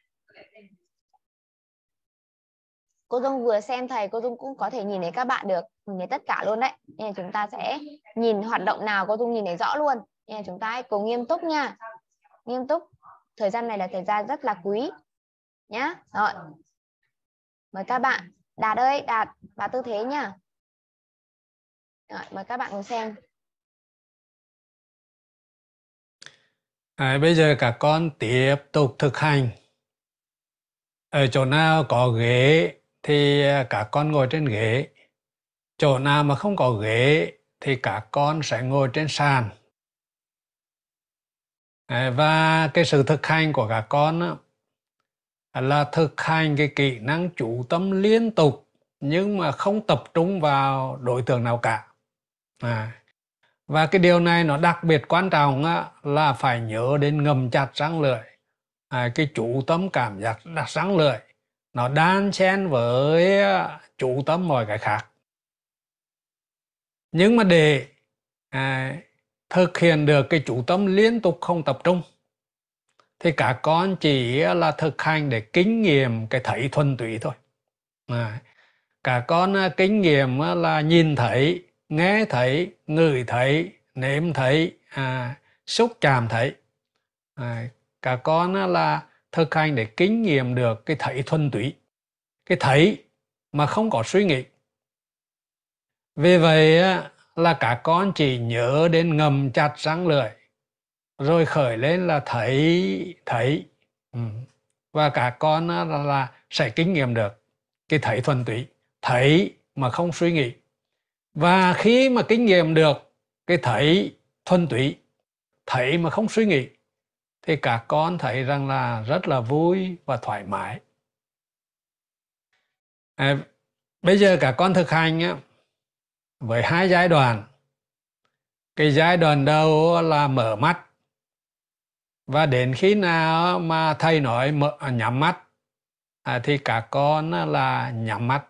Cô Dung vừa xem thầy, cô Dung cũng có thể nhìn thấy các bạn được, nhìn thấy tất cả luôn đấy. Nên chúng ta sẽ nhìn hoạt động nào cô Dung nhìn thấy rõ luôn. Nên chúng ta hãy cùng nghiêm túc nha. Nghiêm túc. Thời gian này là thời gian rất là quý nhá. Rồi. Mời các bạn. Đạt ơi, Đạt vào tư thế nha. Rồi, mời các bạn cùng xem. Bây giờ các con tiếp tục thực hành. Ở chỗ nào có ghế thì các con ngồi trên ghế. Chỗ nào mà không có ghế thì các con sẽ ngồi trên sàn. Và cái sự thực hành của các con là thực hành cái kỹ năng chú tâm liên tục nhưng mà không tập trung vào đối tượng nào cả. Và cái điều này nó đặc biệt quan trọng là phải nhớ đến ngầm chặt răng lưỡi. Cái chú tâm cảm giác đặt răng lưỡi nó đan xen với chú tâm mọi cái khác. Nhưng mà để thực hiện được cái chú tâm liên tục không tập trung thì các con chỉ là thực hành để kinh nghiệm cái thấy thuần túy thôi. Các con kinh nghiệm là nhìn thấy, nghe thấy, ngửi thấy, nếm thấy, xúc chạm thấy. Các con là thực hành để kinh nghiệm được cái thấy thuần túy, cái thấy mà không có suy nghĩ. Vì vậy là các con chỉ nhớ đến ngầm chặt răng lưỡi rồi khởi lên là thấy. Và các con là sẽ kinh nghiệm được cái thấy thuần túy, thấy mà không suy nghĩ. Và khi mà kinh nghiệm được cái thấy thuần túy, thấy mà không suy nghĩ thì các con thấy rằng là rất là vui và thoải mái. Bây giờ các con thực hành á, với 2 giai đoạn. Cái giai đoạn đầu là mở mắt, và đến khi nào mà thầy nói nhắm mắt thì các con là nhắm mắt.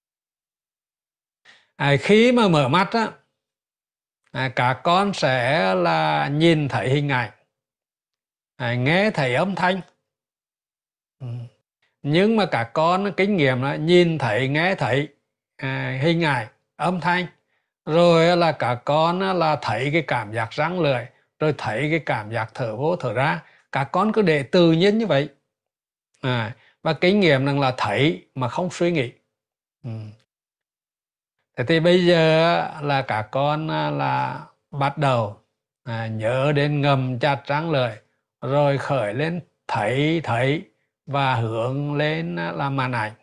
Khi mà mở mắt á, các con sẽ là nhìn thấy hình ảnh, nghe thấy âm thanh. Nhưng mà các con kinh nghiệm là nhìn thấy, nghe thấy hình ảnh, âm thanh, rồi là các con là thấy cái cảm giác răng lưỡi, rồi thấy cái cảm giác thở vô thở ra. Các con cứ để tự nhiên như vậy, và kinh nghiệm rằng là thấy mà không suy nghĩ. Thế thì bây giờ là các con là bắt đầu nhớ đến ngầm chặt răng lưỡi, rồi khởi lên thấy và hướng lên là màn ảnh.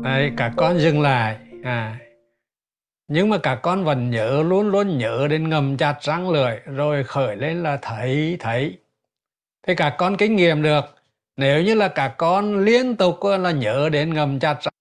Đấy, các con dừng lại. Nhưng mà các con vẫn nhớ, luôn luôn nhớ đến ngậm chặt răng lưỡi rồi khởi lên là thấy. Thế các con kinh nghiệm được, nếu như là các con liên tục là nhớ đến ngậm chặt răng.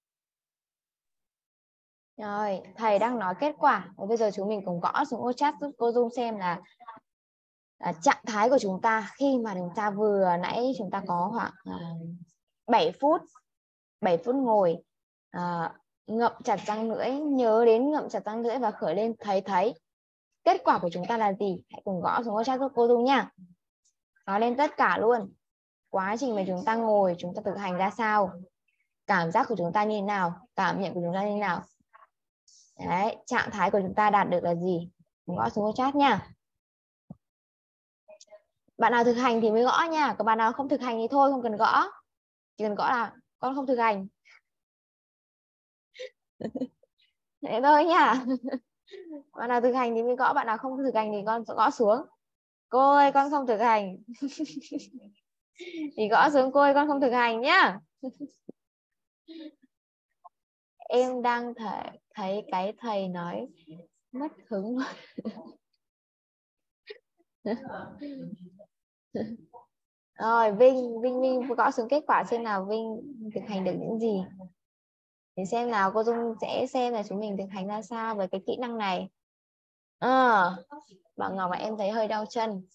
Rồi, thầy đang nói kết quả. Và bây giờ chúng mình cùng gõ xuống ô chat giúp cô Dung xem là trạng thái của chúng ta khi mà chúng ta vừa nãy chúng ta có khoảng 7 phút ngồi ngậm chặt răng lưỡi, nhớ đến ngậm chặt răng lưỡi và khởi lên thấy. Kết quả của chúng ta là gì? Hãy cùng gõ xuống ô chat giúp cô Dung nha. Nói lên tất cả luôn. Quá trình mà chúng ta ngồi, chúng ta thực hành ra sao? Cảm giác của chúng ta như thế nào? Cảm nhận của chúng ta như thế nào? Đấy, trạng thái của chúng ta đạt được là gì? Gõ xuống chat nha. Bạn nào thực hành thì mới gõ nha. Còn bạn nào không thực hành thì thôi, không cần gõ. Chỉ cần gõ là con không thực hành. Thế thôi nha. Bạn nào thực hành thì mới gõ, bạn nào không thực hành thì con sẽ gõ xuống. Cô ơi, con không thực hành. Thì gõ xuống cô ơi, con không thực hành nhá. Em đang thấy cái thầy nói mất hứng. Rồi Vinh gõ xuống kết quả xem nào Vinh thực hành được những gì. Để xem nào, cô Dung sẽ xem là chúng mình thực hành ra sao với cái kỹ năng này. Bảo Ngọc là em thấy hơi đau chân.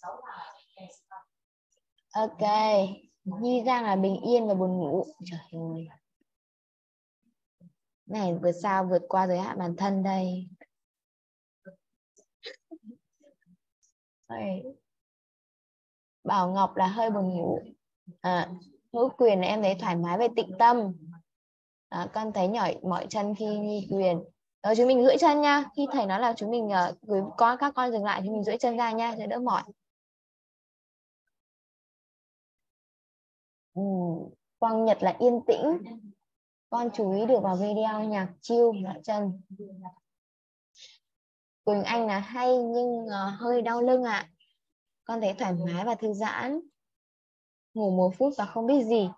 Ok. Nhi Giang là bình yên và buồn ngủ. Trời ơi. Này vượt qua giới hạn bản thân đây. Bảo Ngọc là hơi buồn ngủ. Hữu Quyền là em thấy thoải mái về tịnh tâm. Con thấy mỏi chân khi Nhi Quyền. Rồi chúng mình duỗi chân nha. Khi thầy nói là chúng mình có các con dừng lại, chúng mình duỗi chân ra nha cho đỡ mỏi. Quang Nhật là yên tĩnh. Con chú ý được vào video nhạc chill mỏi chân. Quỳnh Anh là hay nhưng hơi đau lưng ạ. Con thấy thoải mái và thư giãn. Ngủ 1 phút và không biết gì.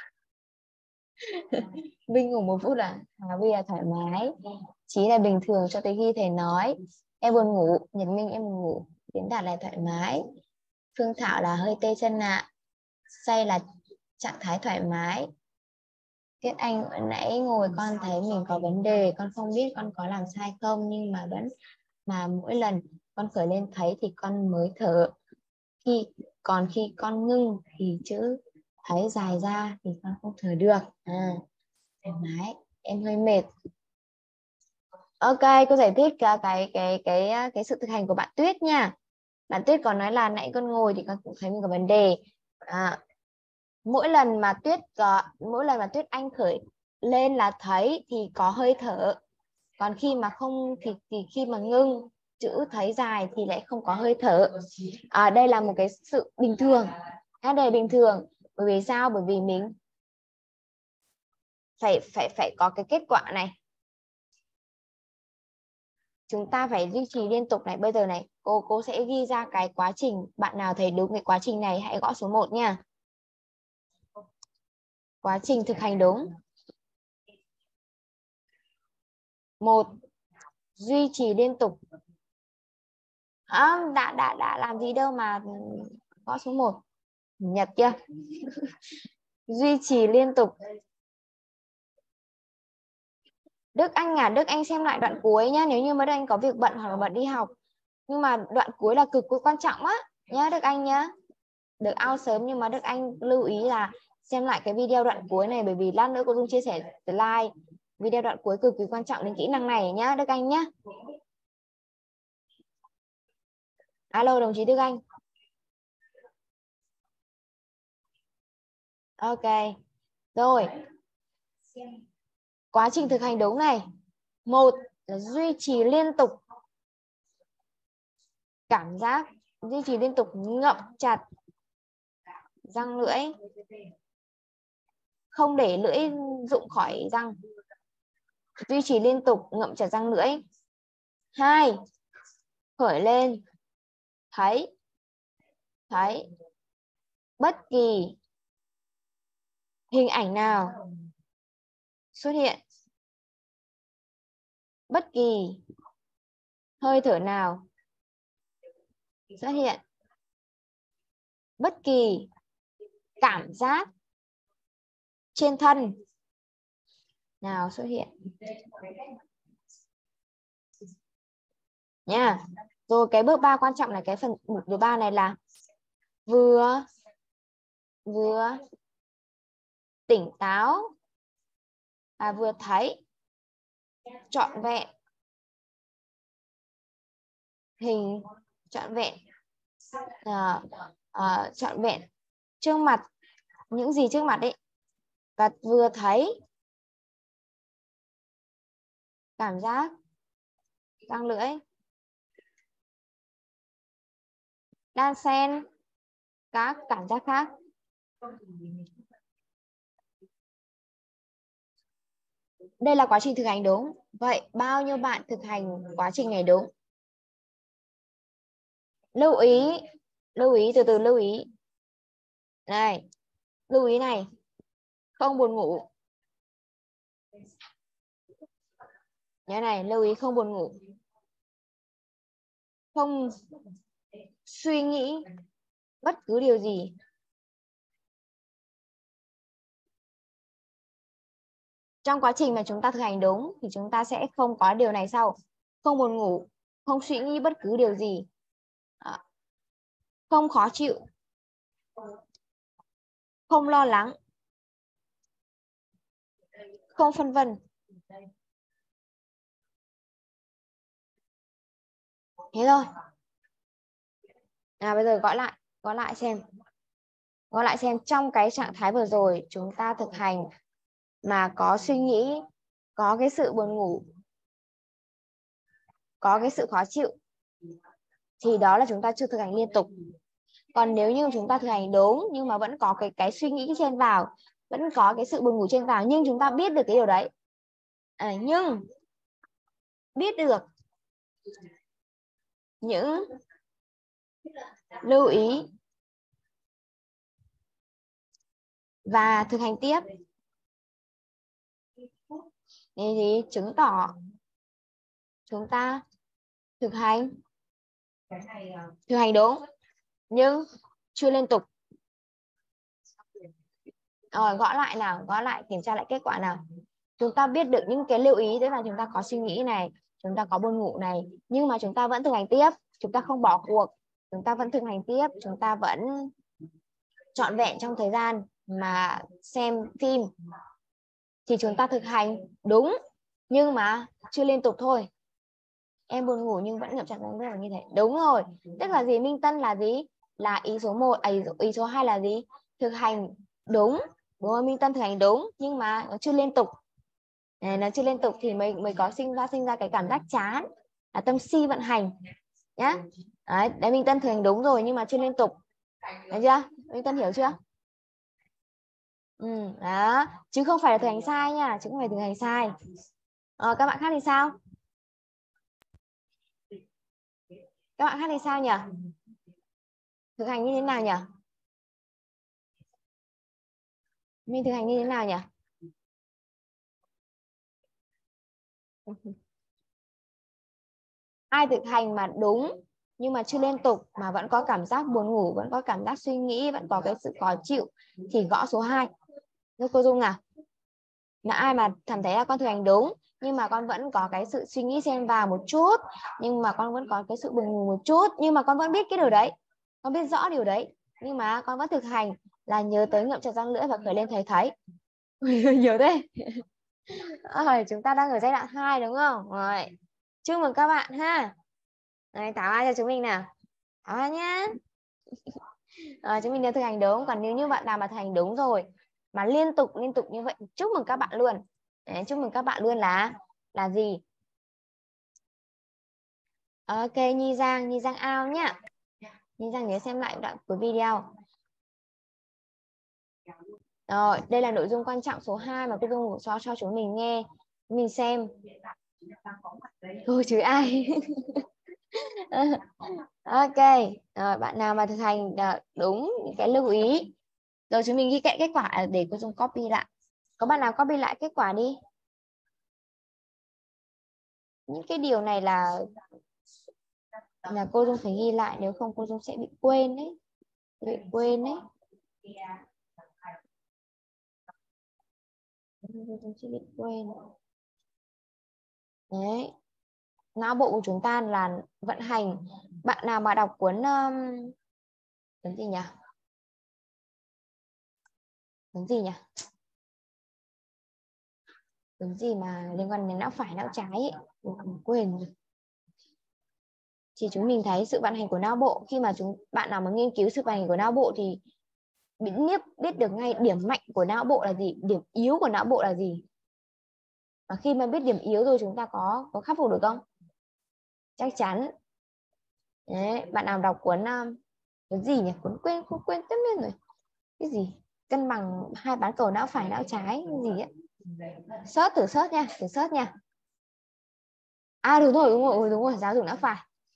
Vinh ngủ 1 phút là Vinh là thoải mái. Chí là bình thường cho tới khi thầy nói. Em buồn ngủ. Nhật Minh em buồn ngủ. Tiến Đạt là thoải mái. Phương Thảo là hơi tê chân ạ. Say là trạng thái thoải mái. Kết Anh nãy ngồi con thấy mình có vấn đề. Con không biết con có làm sai không, nhưng mà mỗi lần con khởi lên thấy thì con mới thở. Còn khi con ngưng thì chữ thấy dài ra thì con không thở được. Thoải mái. Em hơi mệt. Ok, cô giải thích cái sự thực hành của bạn Tuyết nha. Bạn Tuyết còn nói là nãy con ngồi thì con cũng thấy mình có vấn đề. Mỗi lần mà Tuyết Anh khởi lên là thấy thì có hơi thở. Còn khi mà không thì khi mà ngưng chữ thấy dài thì lại không có hơi thở. Đây là một cái sự bình thường. Đây là bình thường. Bởi vì sao? Bởi vì mình phải có cái kết quả này. Chúng ta phải duy trì liên tục này. Bây giờ này, cô sẽ ghi ra cái quá trình. Bạn nào thấy đúng cái quá trình này hãy gõ số 1 nha. Quá trình thực hành đúng. 1. Duy trì liên tục. Đã làm gì đâu mà gõ số 1. Nhật kia. Duy trì liên tục. Đức Anh Đức Anh xem lại đoạn cuối nhá. Nếu như mà Đức Anh có việc bận hoặc là bận đi học. Nhưng mà đoạn cuối là cực quan trọng á nhá Đức Anh nhá. Được out sớm nhưng mà Đức Anh lưu ý là xem lại cái video đoạn cuối này, bởi vì lát nữa cô Dung chia sẻ slide. Video đoạn cuối cực kỳ quan trọng đến kỹ năng này nhá Đức Anh nhá. Alo đồng chí Đức Anh. Ok. Rồi. Quá trình thực hành đúng này. 1 là duy trì liên tục. Cảm giác duy trì liên tục ngậm chặt răng lưỡi. Không để lưỡi rụng khỏi răng. Duy trì liên tục ngậm chặt răng lưỡi. 2. Khởi lên. Thấy. Bất kỳ hình ảnh nào xuất hiện bất kỳ hơi thở nào xuất hiện bất kỳ cảm giác trên thân nào xuất hiện nha. Rồi cái bước 3 quan trọng là cái phần mục thứ 3 này là vừa tỉnh táo và vừa thấy trọn vẹn hình trọn vẹn trọn vẹn trước mặt, những gì trước mặt ấy, và vừa thấy cảm giác răng lưỡi đan xen các cảm giác khác. Đây là quá trình thực hành đúng. Vậy bao nhiêu bạn thực hành quá trình này đúng? Lưu ý, từ từ lưu ý. Này, lưu ý này, không buồn ngủ. Nhớ này, lưu ý không buồn ngủ. Không suy nghĩ bất cứ điều gì. Trong quá trình mà chúng ta thực hành đúng thì chúng ta sẽ không có điều này sau. Không buồn ngủ, không suy nghĩ bất cứ điều gì. Không khó chịu, không lo lắng, không phân vân. Thế thôi. Bây giờ gọi lại xem trong cái trạng thái vừa rồi chúng ta thực hành mà có suy nghĩ, có cái sự buồn ngủ, có cái sự khó chịu thì đó là chúng ta chưa thực hành liên tục. Còn nếu như chúng ta thực hành đúng nhưng mà vẫn có cái suy nghĩ trên vào, vẫn có cái sự buồn ngủ trên vào, nhưng chúng ta biết được cái điều đấy, nhưng biết được những lưu ý và thực hành tiếp thì chứng tỏ chúng ta thực hành đúng nhưng chưa liên tục. Rồi gõ lại nào, gõ lại kiểm tra lại kết quả nào. Chúng ta biết được những cái lưu ý, tức là chúng ta có suy nghĩ này, chúng ta có buồn ngủ này, nhưng mà chúng ta vẫn thực hành tiếp, chúng ta không bỏ cuộc, chúng ta vẫn thực hành tiếp, chúng ta vẫn trọn vẹn trong thời gian mà xem phim thì chúng ta thực hành đúng nhưng mà chưa liên tục thôi. Em buồn ngủ nhưng vẫn ngậm chặt răng rất là như thế. Đúng rồi. Tức là gì? Minh Tân là gì? Là ý số 1, ý số 2 là gì? Thực hành đúng. Đúng rồi, Minh Tân thực hành đúng nhưng mà nó chưa liên tục. Nó chưa liên tục thì mới có sinh ra cái cảm giác chán, là tâm si vận hành nhá. Đấy, Minh Tân thực hành đúng rồi nhưng mà chưa liên tục. Thấy chưa? Minh Tân hiểu chưa? Đó, chứ không phải là thực hành sai nha, chứ không phải thực hành sai. Các bạn khác thì sao? Các bạn khác thì sao nhỉ? Thực hành như thế nào nhỉ? Mình thực hành như thế nào nhỉ? Ai thực hành mà đúng nhưng mà chưa liên tục mà vẫn có cảm giác buồn ngủ, vẫn có cảm giác suy nghĩ, vẫn có cái sự khó chịu thì gõ số 2. Rồi cô Dung nào? Là ai mà cảm thấy là con thực hành đúng nhưng mà con vẫn có cái sự suy nghĩ xen vào một chút, nhưng mà con vẫn có cái sự buồn ngủ một chút, nhưng mà con vẫn biết cái điều đấy, con biết rõ điều đấy, nhưng mà con vẫn thực hành là nhớ tới ngậm chặt răng lưỡi và khởi lên thấy. Nhiều thế. Chúng ta đang ở giai đoạn 2 đúng không? Rồi. Chúc mừng các bạn ha. Này, thảo ai cho chúng mình nào. Thảo ai nhá. Chúng mình đã thực hành đúng. Còn nếu như bạn nào mà thực hành đúng rồi mà liên tục như vậy, chúc mừng các bạn luôn. Đấy, chúc mừng các bạn luôn là gì? Ok, Nhi Giang ao nhá. Nhi Giang nhớ xem lại đoạn của video. Rồi, đây là nội dung quan trọng số 2 mà cô Dung cho chúng mình nghe, mình xem. Thôi chứ ai. Ok, rồi, bạn nào mà thực hành đúng cái lưu ý rồi chúng mình ghi kệ kết quả để cô Dung copy lại. Có bạn nào copy lại kết quả đi. Những cái điều này là cô Dung phải ghi lại, nếu không cô Dung sẽ bị quên đấy. Bị quên đấy. Cô Dung sẽ bị quên. Đấy. Não bộ của chúng ta là vận hành. Bạn nào mà đọc cuốn gì nhỉ? Cuốn gì nhỉ? Cuốn gì mà liên quan đến não phải, não trái ấy. Quên rồi. Thì chúng mình thấy sự vận hành của não bộ. Khi mà bạn nào mà nghiên cứu sự vận hành của não bộ thì biết được ngay điểm mạnh của não bộ là gì, điểm yếu của não bộ là gì. Và khi mà biết điểm yếu rồi chúng ta có khắc phục được không? Chắc chắn. Đấy, bạn nào đọc cuốn gì nhỉ? Cuốn không quên tất nhiên rồi. Cái gì? Cân bằng hai bán cầu não phải não trái cái gì ấy. Thử search nha. À đúng rồi, giáo dục não phải.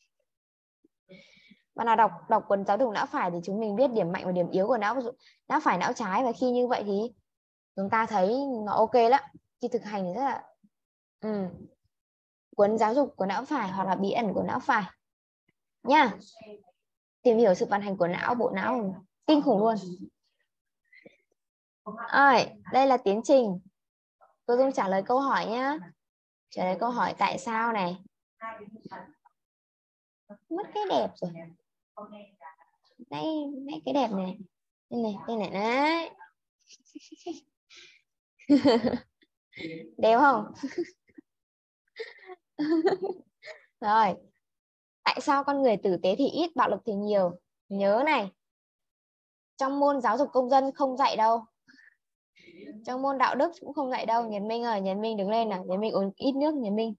Bạn nào đọc cuốn giáo dục não phải thì chúng mình biết điểm mạnh và điểm yếu của não phải não trái, và khi như vậy thì chúng ta thấy nó ok lắm. Khi thực hành thì rất là cuốn giáo dục của não phải hoặc là bí ẩn của não phải nha. Tìm hiểu sự vận hành của não, bộ não kinh khủng luôn. Đây là tiến trình. Cô Dung trả lời câu hỏi nhá. Trả lời câu hỏi tại sao này. Mất cái đẹp rồi. Đây cái đẹp này. Đây này đấy. Đẹp không? Rồi. Tại sao con người tử tế thì ít, bạo lực thì nhiều? Nhớ này. Trong môn giáo dục công dân không dạy đâu. Trong môn đạo đức cũng không dạy đâu. Nhật Minh ơi, Nhật Minh đứng lên nào. Nhật Minh uống ít nước, Nhật Minh.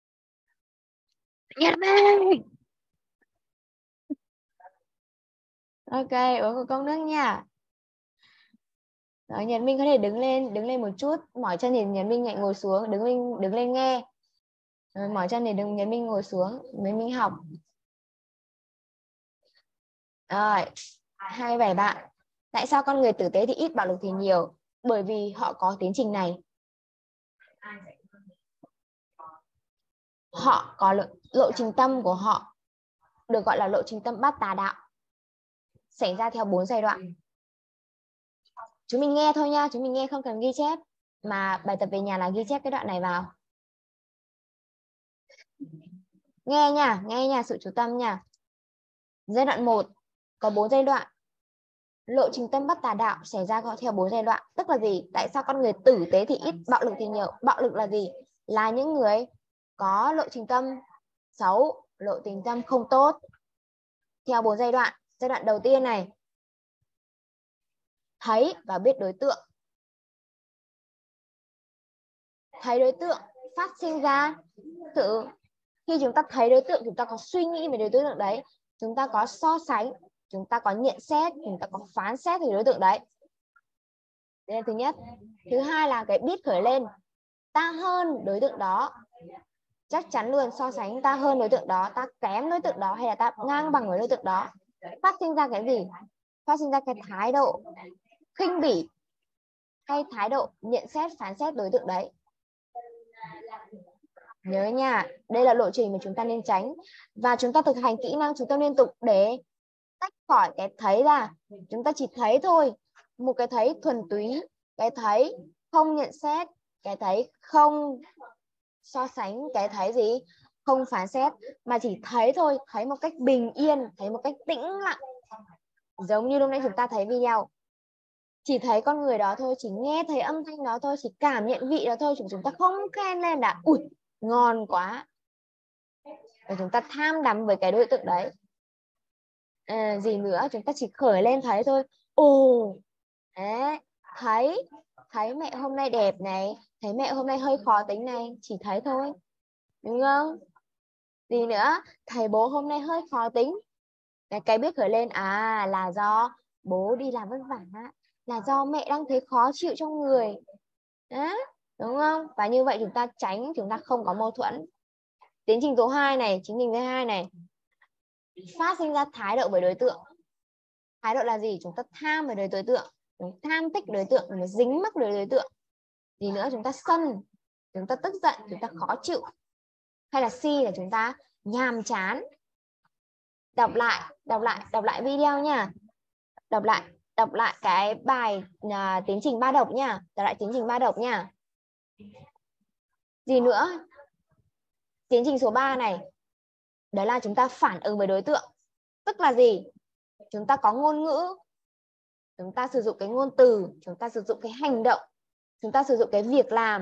Nhật Minh. Ok, uống một cốc nước nha. Rồi, Nhật Minh có thể đứng lên một chút, mỏi chân thì Nhật Minh lại ngồi xuống, đứng lên nghe. Rồi, mỏi chân thì Nhật Minh ngồi xuống, Nhật Minh học. Rồi, 27 bạn. Tại sao con người tử tế thì ít, bạo lực thì nhiều? Bởi vì họ có tiến trình này. Họ có lộ trình tâm của họ, được gọi là lộ trình tâm bát tà đạo, xảy ra theo 4 giai đoạn. Chúng mình nghe thôi nha, chúng mình nghe không cần ghi chép. Mà bài tập về nhà là ghi chép cái đoạn này vào. Nghe nha, sự chú tâm nha. Giai đoạn 1 có 4 giai đoạn. Lộ trình tâm bát tà đạo xảy ra theo 4 giai đoạn. Tức là gì? Tại sao con người tử tế thì ít, bạo lực thì nhiều? Bạo lực là gì? Là những người có lộ trình tâm xấu, lộ trình tâm không tốt. Theo 4 giai đoạn. Giai đoạn đầu tiên này, thấy và biết đối tượng. Thấy đối tượng phát sinh ra khi chúng ta thấy đối tượng, chúng ta có suy nghĩ về đối tượng đấy, chúng ta có so sánh, chúng ta có nhận xét, chúng ta có phán xét về đối tượng đấy. Đây là thứ nhất. Thứ hai là cái biết khởi lên. Ta hơn đối tượng đó. Chắc chắn luôn, so sánh ta hơn đối tượng đó, ta kém đối tượng đó, hay là ta ngang bằng với đối tượng đó. Phát sinh ra cái gì? Phát sinh ra cái thái độ khinh bỉ hay thái độ nhận xét, phán xét đối tượng đấy. Nhớ nha, đây là lộ trình mà chúng ta nên tránh. Và chúng ta thực hành kỹ năng chúng ta liên tục để tách khỏi cái thấy ra. Chúng ta chỉ thấy thôi. Một cái thấy thuần túy, cái thấy không nhận xét, cái thấy không so sánh, cái thấy gì? Không phán xét, mà chỉ thấy thôi, thấy một cách bình yên, thấy một cách tĩnh lặng. Giống như lúc nãy chúng ta thấy video. Chỉ thấy con người đó thôi, chỉ nghe thấy âm thanh đó thôi, chỉ cảm nhận vị đó thôi, chúng ta không khen lên là ui, ngon quá. Và chúng ta tham đắm với cái đối tượng đấy. Gì nữa, chúng ta chỉ khởi lên thấy thôi. Ồ, đấy, thấy mẹ hôm nay đẹp này, thấy mẹ hôm nay hơi khó tính này, chỉ thấy thôi. Đúng không? Gì nữa, thầy bố hôm nay hơi khó tính. Cái biết khởi lên, là do bố đi làm vất vả, là do mẹ đang thấy khó chịu trong người. Đó, đúng không? Và như vậy chúng ta tránh, chúng ta không có mâu thuẫn. Tiến trình số 2 này, tiến trình thứ 2 này, phát sinh ra thái độ với đối tượng. Thái độ là gì? Chúng ta tham với đối tượng, chúng ta tham thích đối tượng, chúng ta dính mắc với đối tượng. Gì nữa? Chúng ta sân, chúng ta tức giận, chúng ta khó chịu. Hay là C là chúng ta nhàm chán. Đọc lại video nha. Đọc lại cái bài tiến trình 3 độc nha. Đọc lại tiến trình 3 độc nha. Gì nữa? Tiến trình số 3 này, đó là chúng ta phản ứng với đối tượng. Tức là gì? Chúng ta có ngôn ngữ, chúng ta sử dụng cái ngôn từ, chúng ta sử dụng cái hành động, chúng ta sử dụng cái việc làm.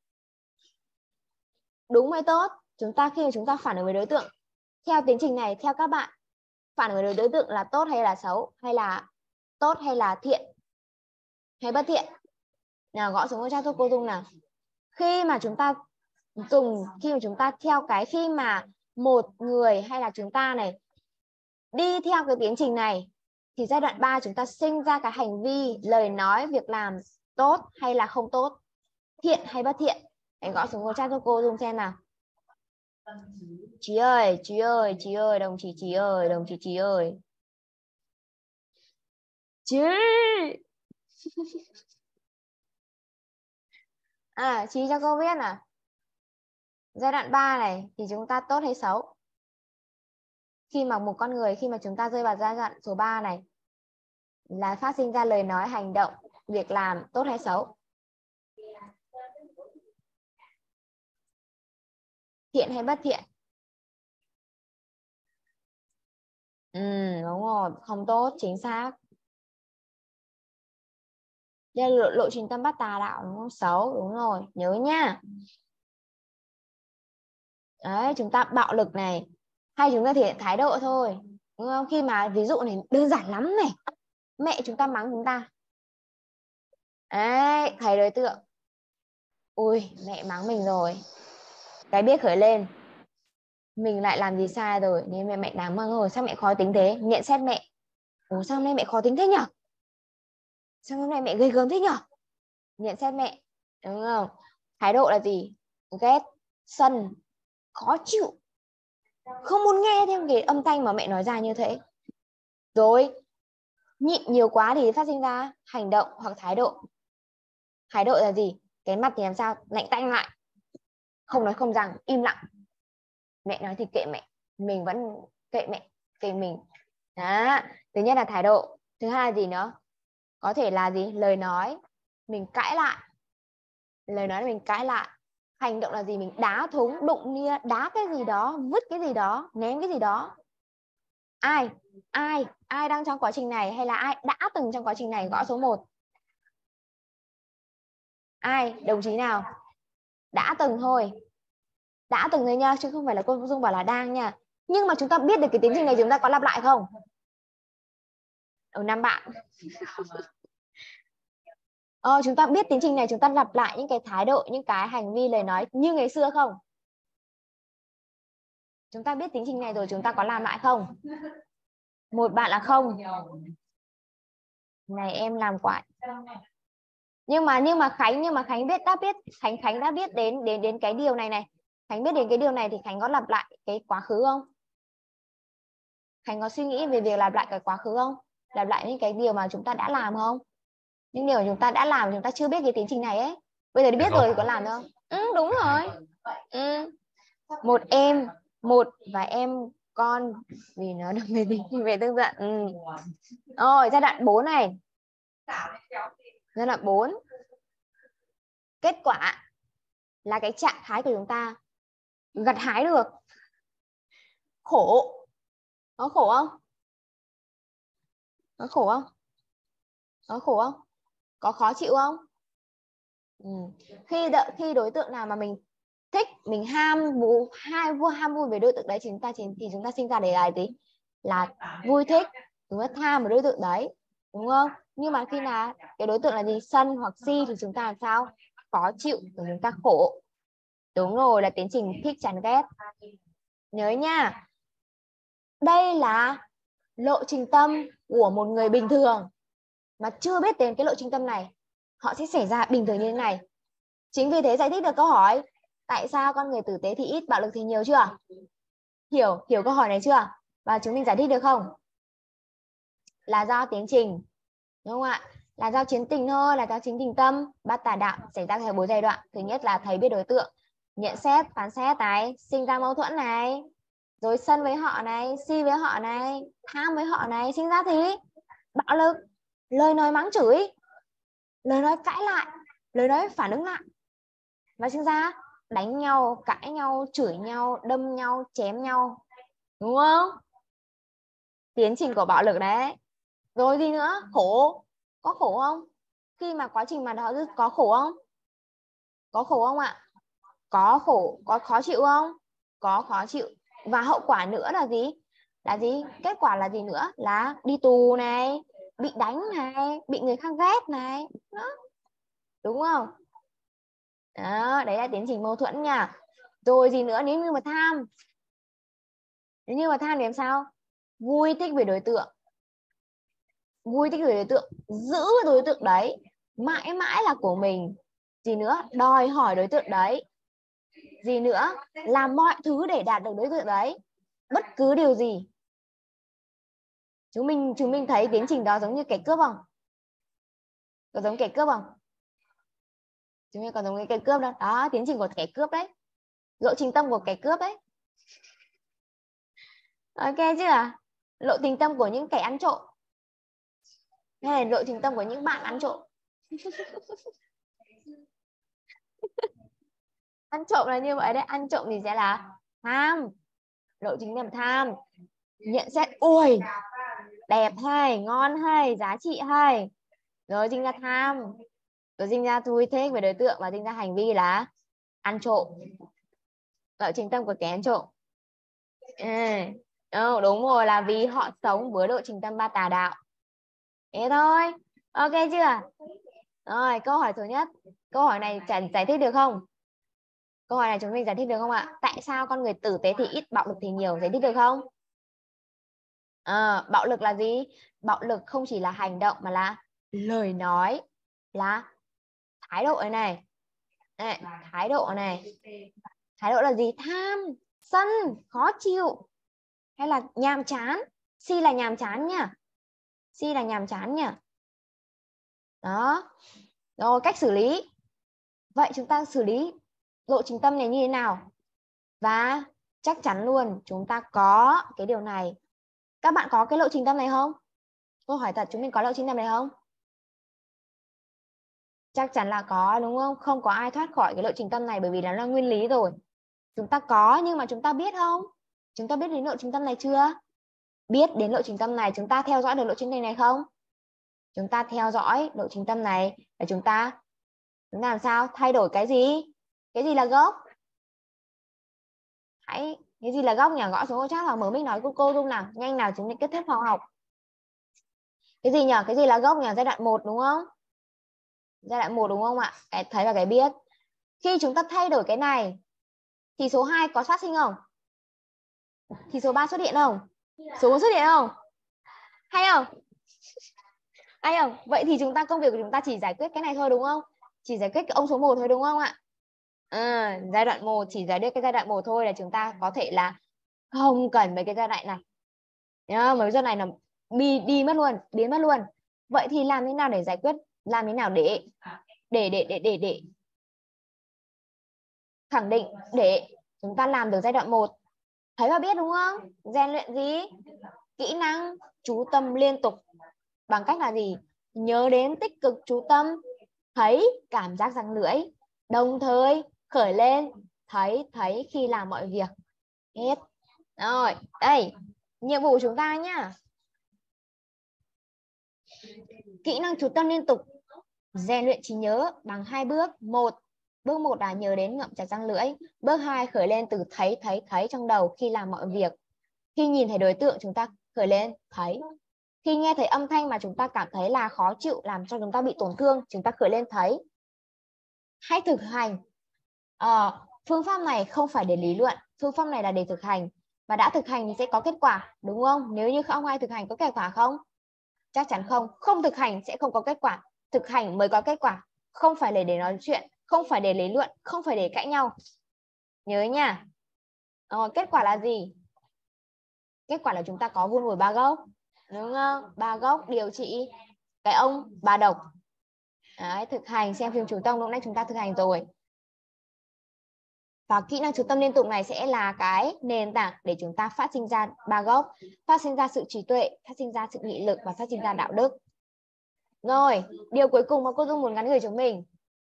Đúng hay tốt? Khi mà chúng ta phản ứng với đối tượng, theo tiến trình này, theo các bạn, phản ứng với đối tượng là tốt hay là xấu, hay là tốt hay là thiện hay bất thiện? Nào, gõ xuống cho cô Dung nào. Khi mà chúng ta theo cái, khi mà một người hay là chúng ta này đi theo cái tiến trình này, thì giai đoạn 3 chúng ta sinh ra cái hành vi, lời nói, việc làm tốt hay là không tốt, thiện hay bất thiện. Hãy gõ xuống chat cho cô Dung xem nào. Chị ơi, đồng chí chị ơi. Chị. Chị cho cô biết nào. Giai đoạn 3 này thì chúng ta tốt hay xấu? Khi mà một con người, khi mà chúng ta rơi vào giai đoạn số 3 này, là phát sinh ra lời nói, hành động, việc làm tốt hay xấu? Thiện hay bất thiện? Đúng rồi, không tốt, chính xác. Đây là lộ trình tâm bắt tà đạo, đúng không? Xấu, đúng rồi, nhớ nha. Đấy, chúng ta bạo lực này, hay chúng ta thể hiện thái độ thôi, đúng không? Khi mà ví dụ này đơn giản lắm này, mẹ chúng ta mắng chúng ta. Đấy, thấy đối tượng. Ui, mẹ mắng mình rồi. Cái biết khởi lên. Mình lại làm gì sai rồi, nên mẹ đáng mắng rồi, sao mẹ khó tính thế? Nhận xét mẹ. Ủa sao hôm nay mẹ khó tính thế nhở? Sao hôm nay mẹ gây gớm thế nhở? Nhận xét mẹ, đúng không? Thái độ là gì? Ghét, sân, khó chịu, không muốn nghe thêm cái âm thanh mà mẹ nói ra như thế. Rồi nhịn nhiều quá thì phát sinh ra hành động hoặc thái độ. Thái độ là gì? Cái mặt thì làm sao? Lạnh tanh lại, không nói không rằng, im lặng. Mẹ nói thì kệ mẹ, mình vẫn kệ mẹ, kệ mình. Đó, thứ nhất là thái độ. Thứ hai là gì nữa? Có thể là gì? Lời nói, mình cãi lại. Lời nói là mình cãi lại. Hành động là gì? Mình đá thúng, đụng nia, đá cái gì đó, vứt cái gì đó, ném cái gì đó. Ai đang trong quá trình này, hay là ai đã từng trong quá trình này? Gõ số 1. Ai? Đồng chí nào? Đã từng thôi. Đã từng thôi nha, chứ không phải là cô Dung bảo là đang nha. Nhưng mà chúng ta biết được cái tiến trình này chúng ta có lặp lại không? 5 bạn. Chúng ta biết tiến trình này chúng ta lặp lại những cái thái độ, những cái hành vi, lời nói như ngày xưa không? Chúng ta biết tiến trình này rồi, chúng ta có làm lại không? Một bạn là không. Này em làm quại. Nhưng mà Khánh biết Khánh đã biết đến cái điều này này. Khánh biết đến cái điều này thì Khánh có lặp lại cái quá khứ không? Khánh có suy nghĩ về việc lặp lại cái quá khứ không? Lặp lại những cái điều mà chúng ta đã làm không? Những điều mà chúng ta đã làm, chúng ta chưa biết cái tiến trình này ấy. Bây giờ đi biết rồi thì có làm không? Đúng rồi. Một và em con, vì nó được về tương giận. Rồi, giai đoạn 4 này. Giai đoạn 4. Kết quả là cái trạng thái của chúng ta gặt hái được. Khổ. Có khổ không? Có khổ không? Có khổ không? Có khó chịu không? Khi đối tượng nào mà mình thích, mình ham vui về đối tượng đấy, thì chúng ta sinh ra để là gì? Là vui thích, chúng ta tham vào đối tượng đấy, đúng không? Nhưng mà khi nào cái đối tượng là gì? Sân hoặc si thì chúng ta làm sao? Khó chịu, và chúng ta khổ. Đúng rồi, là tiến trình thích chán ghét. Nhớ nha. Đây là lộ trình tâm của một người bình thường mà chưa biết đến cái lộ trình tâm này, họ sẽ xảy ra bình thường như thế này. Chính vì thế giải thích được câu hỏi tại sao con người tử tế thì ít, bạo lực thì nhiều chưa? Hiểu câu hỏi này chưa? Và chúng mình giải thích được không? Là do tiến trình, đúng không ạ? Là do chiến tình thôi, là do chính tình tâm bắt tà đạo xảy ra theo 4 giai đoạn. Thứ nhất là thấy biết đối tượng, nhận xét, phán xét này, sinh ra mâu thuẫn này, rồi sân với họ này, si với họ này, tham với họ này, sinh ra thì bạo lực, lời nói mắng chửi, lời nói cãi lại, lời nói phản ứng lại, và sinh ra đánh nhau, cãi nhau, chửi nhau, đâm nhau, chém nhau, đúng không? Tiến trình của bạo lực đấy. Rồi gì nữa? Khổ. Có khổ không? Khi mà quá trình mà đó có khổ không? Có khổ không ạ? Có khổ, có khó chịu không? Có khó chịu. Và hậu quả nữa là gì? Là gì? Kết quả là gì nữa? Là đi tù này, bị đánh này, bị người khác ghét này. Đó. Đúng không? Đó, đấy là tiến trình mâu thuẫn nha. Rồi gì nữa? Nếu như mà tham. Nếu như mà tham thì làm sao? Vui thích về đối tượng. Vui thích về đối tượng, giữ đối tượng đấy, mãi mãi là của mình. Gì nữa? Đòi hỏi đối tượng đấy. Gì nữa? Làm mọi thứ để đạt được đối tượng đấy. Bất cứ điều gì. Chúng mình thấy tiến trình đó giống như kẻ cướp không? Có giống kẻ cướp không? Chúng mình có giống cái kẻ cướp đâu. Đó, tiến trình của kẻ cướp đấy. Lộ trình tâm của kẻ cướp đấy. Ok chưa? Lộ trình tâm của những kẻ ăn trộm. Hay là lộ trình tâm của những bạn ăn trộm. Ăn trộm là như vậy đấy. Ăn trộm thì sẽ là tham. Lộ trình tâm tham. Nhận xét, ui đẹp hay, ngon hay, giá trị hay. Rồi sinh ra tham. Rồi sinh ra vui thích về đối tượng. Và sinh ra hành vi là ăn trộm. Lộ trình tâm của kẻ ăn trộm. Đúng rồi, là vì họ sống với lộ trình tâm ba tà đạo. Thế thôi. Ok chưa? Rồi, câu hỏi thứ nhất. Câu hỏi này giải thích được không? Câu hỏi này chúng mình giải thích được không ạ? Tại sao con người tử tế thì ít, bạo lực thì nhiều? Giải thích được không? Bạo lực là gì? Bạo lực không chỉ là hành động mà là lời nói, là thái độ này. Thái độ này. Thái độ là gì? Tham, sân, khó chịu, hay là nhàm chán. Si là nhàm chán nha. Si là nhàm chán nha. Đó. Rồi cách xử lý. Vậy chúng ta xử lý lộ trình tâm này như thế nào? Và chắc chắn luôn chúng ta có cái điều này. Các bạn có cái lộ trình tâm này không? Câu hỏi thật, chúng mình có lộ trình tâm này không? Chắc chắn là có, đúng không? Không có ai thoát khỏi cái lộ trình tâm này, bởi vì nó là nguyên lý rồi. Chúng ta có, nhưng mà chúng ta biết không? Chúng ta biết đến lộ trình tâm này chưa? Biết đến lộ trình tâm này, chúng ta theo dõi được lộ trình này không? Chúng ta theo dõi lộ trình tâm này để chúng ta làm sao? Thay đổi cái gì? Cái gì là gốc? Cái gì là gốc nhỉ? Gõ xuống ô chat hoặc mở mic nói cô Dung nào. Nhanh nào, chúng mình kết thúc phòng học. Cái gì nhỉ? Cái gì là gốc nhỉ? Giai đoạn 1 đúng không? Giai đoạn 1 đúng không ạ? Cái thấy và cái biết. Khi chúng ta thay đổi cái này thì số 2 có phát sinh không? Thì số 3 xuất hiện không? Số 4 xuất hiện không? Hay không? Hay không? Vậy thì chúng ta công việc của chúng ta chỉ giải quyết cái này thôi đúng không? Chỉ giải quyết cái ông số 1 thôi đúng không ạ? Giai đoạn 1 chỉ giải quyết cái giai đoạn 1 thôi, là chúng ta có thể là không cần mấy cái giai đoạn này. Mấy giai đoạn này là đi mất luôn, biến mất luôn. Vậy thì làm thế nào để giải quyết? Làm thế nào để khẳng định để chúng ta làm được giai đoạn 1? Thấy và biết đúng không? Rèn luyện gì? Kỹ năng chú tâm liên tục. Bằng cách là gì? Nhớ đến tích cực chú tâm, thấy cảm giác răng lưỡi, đồng thời khởi lên thấy khi làm mọi việc. Hết. Rồi, đây, nhiệm vụ của chúng ta nhá. Kỹ năng chú tâm liên tục, rèn luyện trí nhớ bằng 2 bước. Bước 1 là nhớ đến ngậm chặt răng lưỡi. Bước 2 khởi lên từ thấy trong đầu khi làm mọi việc. Khi nhìn thấy đối tượng chúng ta khởi lên thấy. Khi nghe thấy âm thanh mà chúng ta cảm thấy là khó chịu, làm cho chúng ta bị tổn thương, chúng ta khởi lên thấy. Hãy thực hành. Phương pháp này không phải để lý luận, phương pháp này là để thực hành. Và đã thực hành thì sẽ có kết quả, đúng không? Nếu như không ai thực hành có kết quả không? Chắc chắn không. Không thực hành sẽ không có kết quả. Thực hành mới có kết quả. Không phải để nói chuyện, không phải để lý luận, không phải để cãi nhau. Nhớ nha. Kết quả là gì? Kết quả là chúng ta có vun vùi 3 gốc, đúng không? 3 gốc điều trị cái ông bà độc. Đấy, thực hành xem phim Chủ Tông lúc nãy chúng ta thực hành rồi. Và kỹ năng chú tâm liên tục này sẽ là cái nền tảng để chúng ta phát sinh ra 3 gốc, phát sinh ra sự trí tuệ, phát sinh ra sự nghị lực và phát sinh ra đạo đức. Rồi, điều cuối cùng mà cô Dung muốn gắn gửi chúng mình.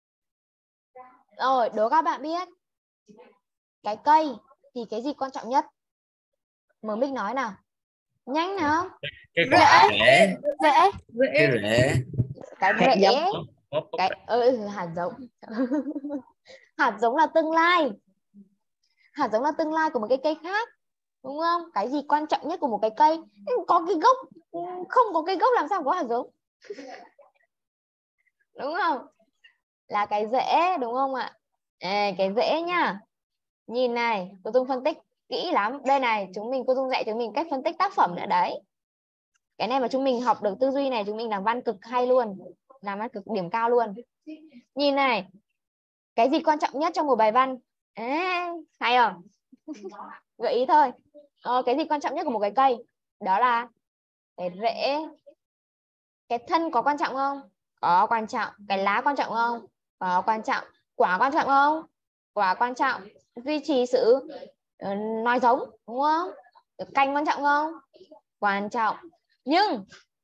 Rồi, đố các bạn biết cái cây thì cái gì quan trọng nhất? Mở mic nói nào. Nhanh nào. Cái cỏ rễ. Rễ. Cái rễ. Cái rễ. Hạt giống. Hạt giống là tương lai. Hạt giống là tương lai của một cái cây khác. Đúng không? Cái gì quan trọng nhất của một cái cây? Có cái gốc. Không có cái gốc làm sao có hạt giống? Đúng không? Là cái rễ, đúng không ạ? Cái rễ nhá. Nhìn này, cô Dung phân tích kỹ lắm. Đây này, cô Dung dạy chúng mình cách phân tích tác phẩm nữa đấy. Cái này mà chúng mình học được tư duy này, chúng mình làm văn cực hay luôn. Làm văn cực điểm cao luôn. Nhìn này, cái gì quan trọng nhất trong một bài văn? Hay không? Gợi ý thôi. Cái gì quan trọng nhất của một cái cây? Đó là cái rễ. Cái thân có quan trọng không? Có quan trọng. Cái lá quan trọng không? Có quan trọng. Quả quan trọng không? Quả quan trọng. Duy trì sự nói giống, đúng không? Cành quan trọng không? Quan trọng. Nhưng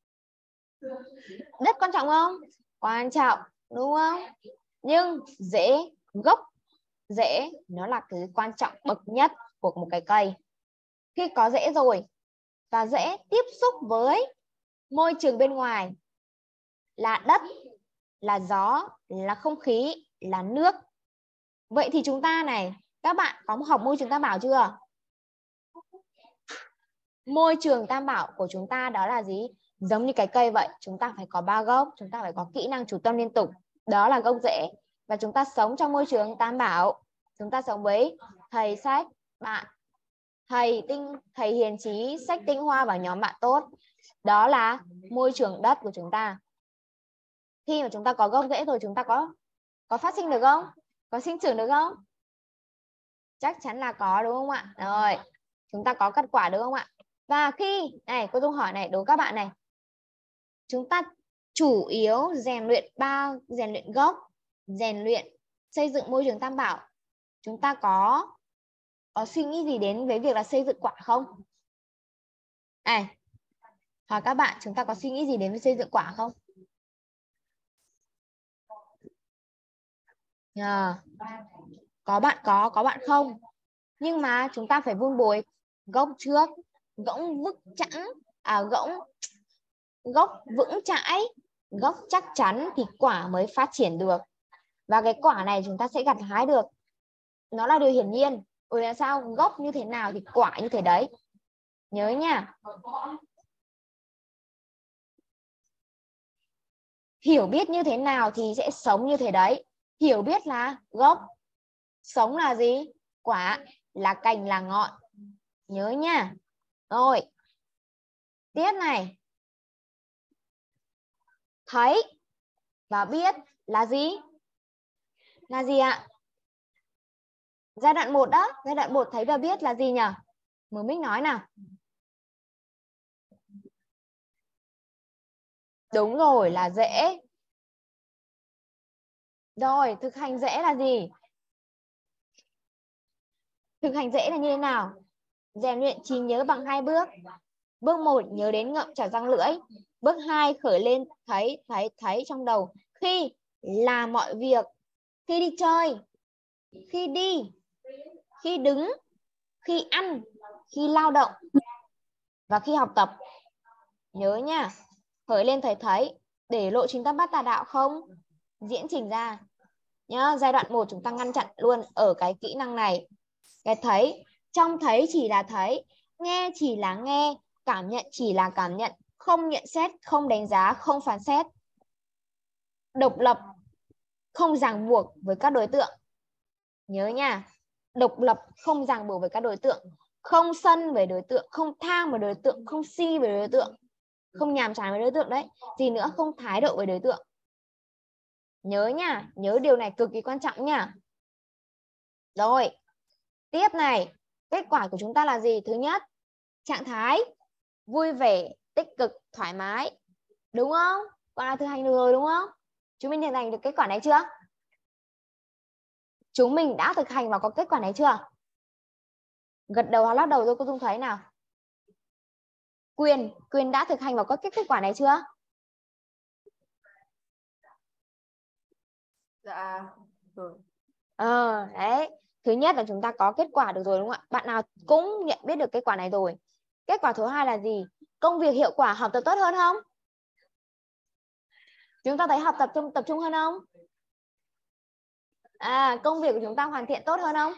đất quan trọng không? Quan trọng, đúng không? Nhưng rễ, gốc rễ nó là cái quan trọng bậc nhất của một cái cây. Khi có rễ rồi và rễ tiếp xúc với môi trường bên ngoài là đất, là gió, là không khí, là nước. Vậy thì chúng ta này, các bạn có học môi trường tam bảo chưa? Môi trường tam bảo của chúng ta đó là gì? Giống như cái cây vậy, chúng ta phải có 3 gốc, chúng ta phải có kỹ năng chú tâm liên tục. Đó là gốc rễ. Và chúng ta sống trong môi trường tam bảo. Chúng ta sống với thầy, sách, bạn, thầy hiền trí, sách tinh hoa và nhóm bạn tốt. Đó là môi trường đất của chúng ta. Khi mà chúng ta có gốc rễ rồi, chúng ta có phát sinh được không? Có sinh trưởng được không? Chắc chắn là có, đúng không ạ? Rồi, chúng ta có kết quả đúng không ạ? Và khi này, cô Dung hỏi này, đố các bạn này, chúng ta chủ yếu rèn luyện gốc, rèn luyện xây dựng môi trường tam bảo. Chúng ta có suy nghĩ gì đến với việc là xây dựng quả không? Hỏi các bạn, chúng ta có suy nghĩ gì đến với xây dựng quả không? Có bạn có bạn không. Nhưng mà chúng ta phải vun bồi gốc trước, gốc vững chãi, gốc chắc chắn thì quả mới phát triển được. Và cái quả này chúng ta sẽ gặt hái được. Nó là điều hiển nhiên. Là sao? Gốc như thế nào thì quả như thế đấy. Nhớ nha. Hiểu biết như thế nào thì sẽ sống như thế đấy. Hiểu biết là gốc, sống là gì? Quả, là cành, là ngọn. Nhớ nha. Rồi. Tiếp này. Thấy và biết là gì? Là gì ạ? Giai đoạn 1 đó. Giai đoạn 1 thấy và biết là gì nhỉ? Mở mic nói nào. Đúng rồi, là rễ. Rồi, thực hành rễ là gì? Thực hành rễ là như thế nào? Rèn luyện trí nhớ bằng 2 bước. Bước 1 nhớ đến ngậm chặt răng lưỡi. Bước 2 khởi lên thấy trong đầu. Khi làm mọi việc, khi đi chơi, khi đi, khi đứng, khi ăn, khi lao động và khi học tập. Nhớ nha. Khởi lên thấy để lộ trình tam bát tà đạo không? Diễn trình ra. Nhá, giai đoạn 1 chúng ta ngăn chặn luôn ở cái kỹ năng này. Cái thấy, trong thấy chỉ là thấy, nghe chỉ là nghe, cảm nhận chỉ là cảm nhận, không nhận xét, không đánh giá, không phán xét. Độc lập, không ràng buộc với các đối tượng. Nhớ nha, độc lập, không ràng buộc với các đối tượng, không sân với đối tượng, không tham với đối tượng, không si với đối tượng, không nhàm chán với đối tượng đấy. Gì nữa, không thái độ với đối tượng. Nhớ nha, nhớ điều này cực kỳ quan trọng nha. Rồi, tiếp này, kết quả của chúng ta là gì? Thứ nhất, trạng thái vui vẻ, tích cực, thoải mái. Đúng không? Còn là thực hành được rồi đúng không? Chúng mình thực hành được kết quả này chưa? Chúng mình đã thực hành và có kết quả này chưa? Gật đầu hoặc lắc đầu cho cô Dung thấy nào. Quyền đã thực hành và có kết quả này chưa? Dạ rồi. Đấy. Thứ nhất là chúng ta có kết quả được rồi đúng không ạ? Bạn nào cũng nhận biết được kết quả này rồi. Kết quả thứ hai là gì? Công việc hiệu quả, học tập tốt hơn không? Chúng ta thấy học tập trung hơn không? Công việc của chúng ta hoàn thiện tốt hơn không?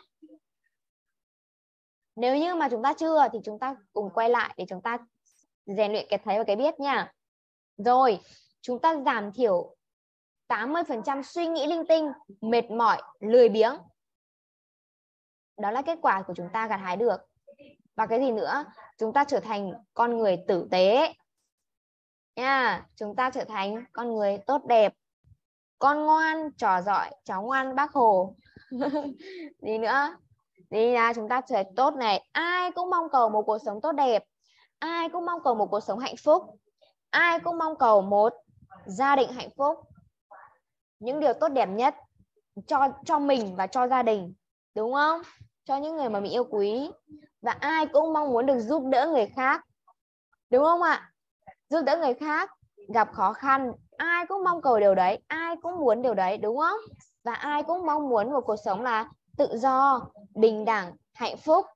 Nếu như mà chúng ta chưa thì chúng ta cùng quay lại để chúng ta rèn luyện cái thấy và cái biết nha. Rồi, chúng ta giảm thiểu 80% suy nghĩ linh tinh, mệt mỏi, lười biếng. Đó là kết quả của chúng ta gặt hái được. Và cái gì nữa? Chúng ta trở thành con người tử tế nha. Chúng ta trở thành con người tốt đẹp, con ngoan, trò giỏi, cháu ngoan bác Hồ. Gì nữa? Đi ra chúng ta trở thành tốt này. Ai cũng mong cầu một cuộc sống tốt đẹp, ai cũng mong cầu một cuộc sống hạnh phúc, ai cũng mong cầu một gia đình hạnh phúc. Những điều tốt đẹp nhất cho mình và cho gia đình, đúng không? Cho những người mà mình yêu quý. Và ai cũng mong muốn được giúp đỡ người khác, đúng không ạ? Giúp đỡ người khác gặp khó khăn, ai cũng mong cầu điều đấy, ai cũng muốn điều đấy, đúng không? Và ai cũng mong muốn một cuộc sống là tự do, bình đẳng, hạnh phúc.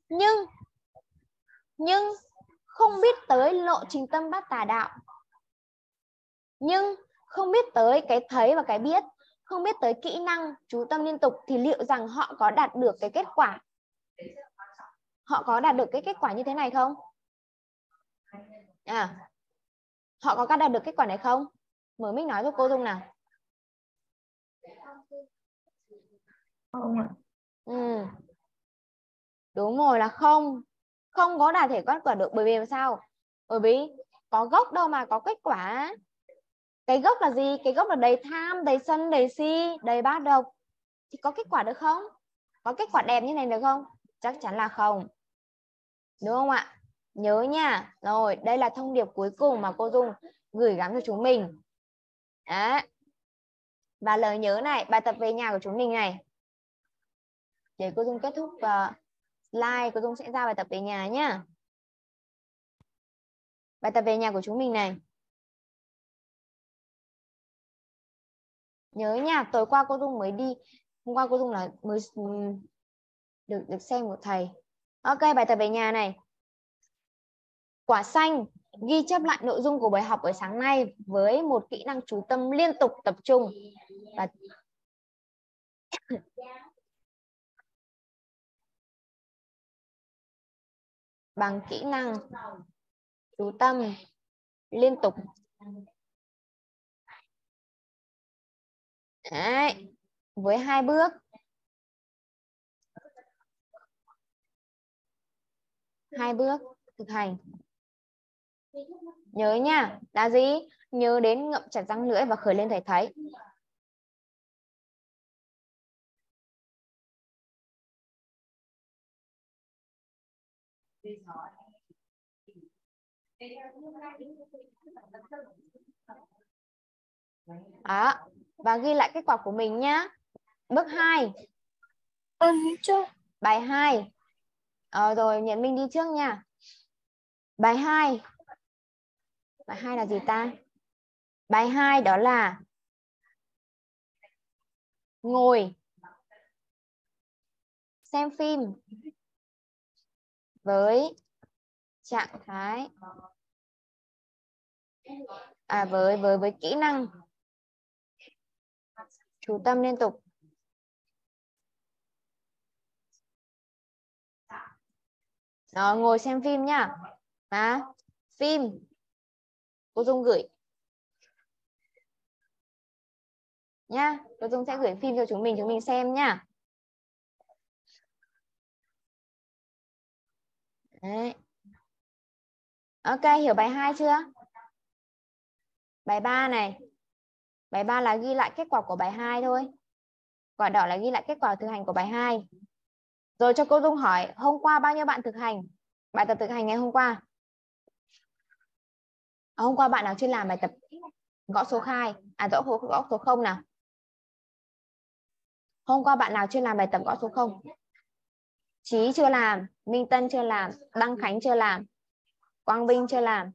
Nhưng không biết tới lộ trình tâm bát tà đạo, nhưng không biết tới cái thấy và cái biết, không biết tới kỹ năng chú tâm liên tục, thì liệu rằng họ có đạt được cái kết quả? Họ có đạt được cái kết quả như thế này không? Họ có đạt được kết quả này không? Mở mic nói cho cô Dung nào. Không ạ. Đúng rồi là không có đạt thể kết quả được. Bởi vì làm sao? Bởi vì có gốc đâu mà có kết quả. Cái gốc là gì? Cái gốc là đầy tham, đầy sân, đầy si, đầy bát độc. Thì có kết quả được không? Có kết quả đẹp như này được không? Chắc chắn là không. Đúng không ạ? Nhớ nha. Rồi, đây là thông điệp cuối cùng mà cô Dung gửi gắm cho chúng mình. Đấy. Và lời nhớ này, bài tập về nhà của chúng mình này. Để cô Dung kết thúc slide, cô Dung sẽ ra bài tập về nhà nhá. Bài tập về nhà của chúng mình này. Nhớ nha, tối qua cô Dung mới đi, hôm qua cô Dung là mới được xem của thầy. Ok, bài tập về nhà này. Quả xanh ghi chép lại nội dung của bài học buổi sáng nay với một kỹ năng chú tâm liên tục tập trung và bằng kỹ năng chú tâm liên tục. Đấy, với 2 bước. 2 bước thực hành. Nhớ nha, là gì? Nhớ đến ngậm chặt răng lưỡi và khởi lên thầy thấy. Đó, và ghi lại kết quả của mình nhá. Bước 2. Bài 2. Rồi Nhật Minh đi trước nha. Bài 2. Bài 2 là gì ta? Bài 2 đó là ngồi xem phim với trạng thái với kỹ năng chú tâm liên tục. Đó, ngồi xem phim nhá. Phim cô Dung gửi nhá. Cô Dung sẽ gửi phim cho chúng mình xem nhá. Đấy. Ok, hiểu bài 2 chưa? Bài 3 này. Bài 3 là ghi lại kết quả của bài 2 thôi. Quả đỏ là ghi lại kết quả thực hành của bài 2. Rồi cho cô Dung hỏi, hôm qua bao nhiêu bạn thực hành bài tập thực hành ngày hôm qua? Hôm qua bạn nào chưa làm bài tập gõ số khai? Gõ số 0 nào? Hôm qua bạn nào chưa làm bài tập gõ số 0? Chí chưa làm, Minh Tân chưa làm, Đăng Khánh chưa làm, Quang Vinh chưa làm,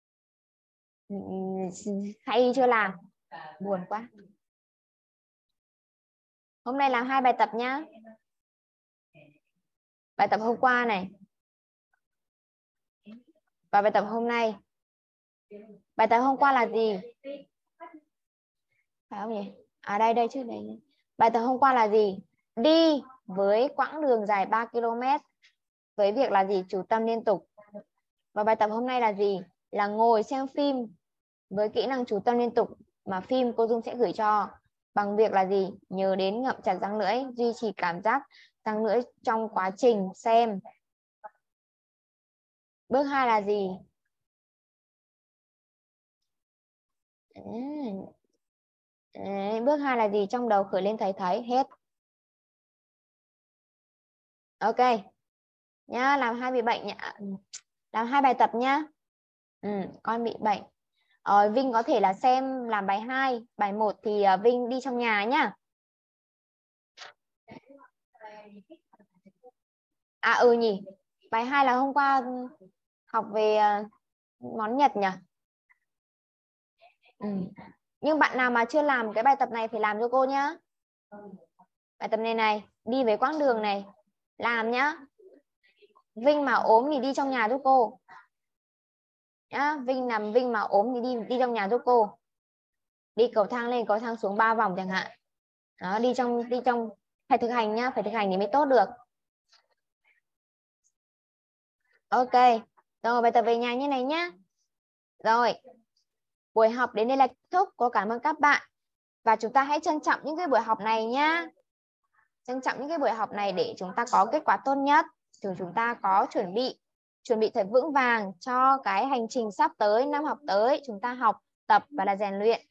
Khay chưa làm. Buồn quá. Hôm nay làm 2 bài tập nhá. Bài tập hôm qua này và bài tập hôm nay. Bài tập hôm qua là gì? Phải không nhỉ? À đây chứ đây. Bài tập hôm qua là gì? Đi với quãng đường dài 3 km với việc là gì? Chủ tâm liên tục. Và bài tập hôm nay là gì? Là ngồi xem phim với kỹ năng chủ tâm liên tục mà phim cô Dung sẽ gửi cho, bằng việc là gì? Nhớ đến ngậm chặt răng lưỡi, duy trì cảm giác răng lưỡi trong quá trình xem. Bước 2 là gì? Bước 2 là gì? Trong đầu khởi lên thấy hết. Ok nhá, làm 2 bị bệnh nhá. Làm 2 bài tập nhá. Con bị bệnh. Vinh có thể là xem làm bài 2, bài 1 thì Vinh đi trong nhà nhá. Nhỉ. Bài 2 là hôm qua học về món Nhật nhỉ? Nhưng bạn nào mà chưa làm cái bài tập này phải làm cho cô nhá. Bài tập này đi với quãng đường này, làm nhá. Vinh mà ốm thì đi trong nhà giúp cô nhá. Vinh mà ốm thì đi trong nhà giúp cô. Đi cầu thang lên cầu thang xuống 3 vòng chẳng hạn. Đó, đi trong phải thực hành nhá, phải thực hành thì mới tốt được. Ok. Rồi bài tập về nhà như này nhá. Rồi. Buổi học đến đây là kết thúc. Cô cảm ơn các bạn. Và chúng ta hãy trân trọng những cái buổi học này nhá. Trân trọng những cái buổi học này để chúng ta có kết quả tốt nhất. Chúng ta có chuẩn bị thật vững vàng cho cái hành trình sắp tới, năm học tới chúng ta học tập và là rèn luyện.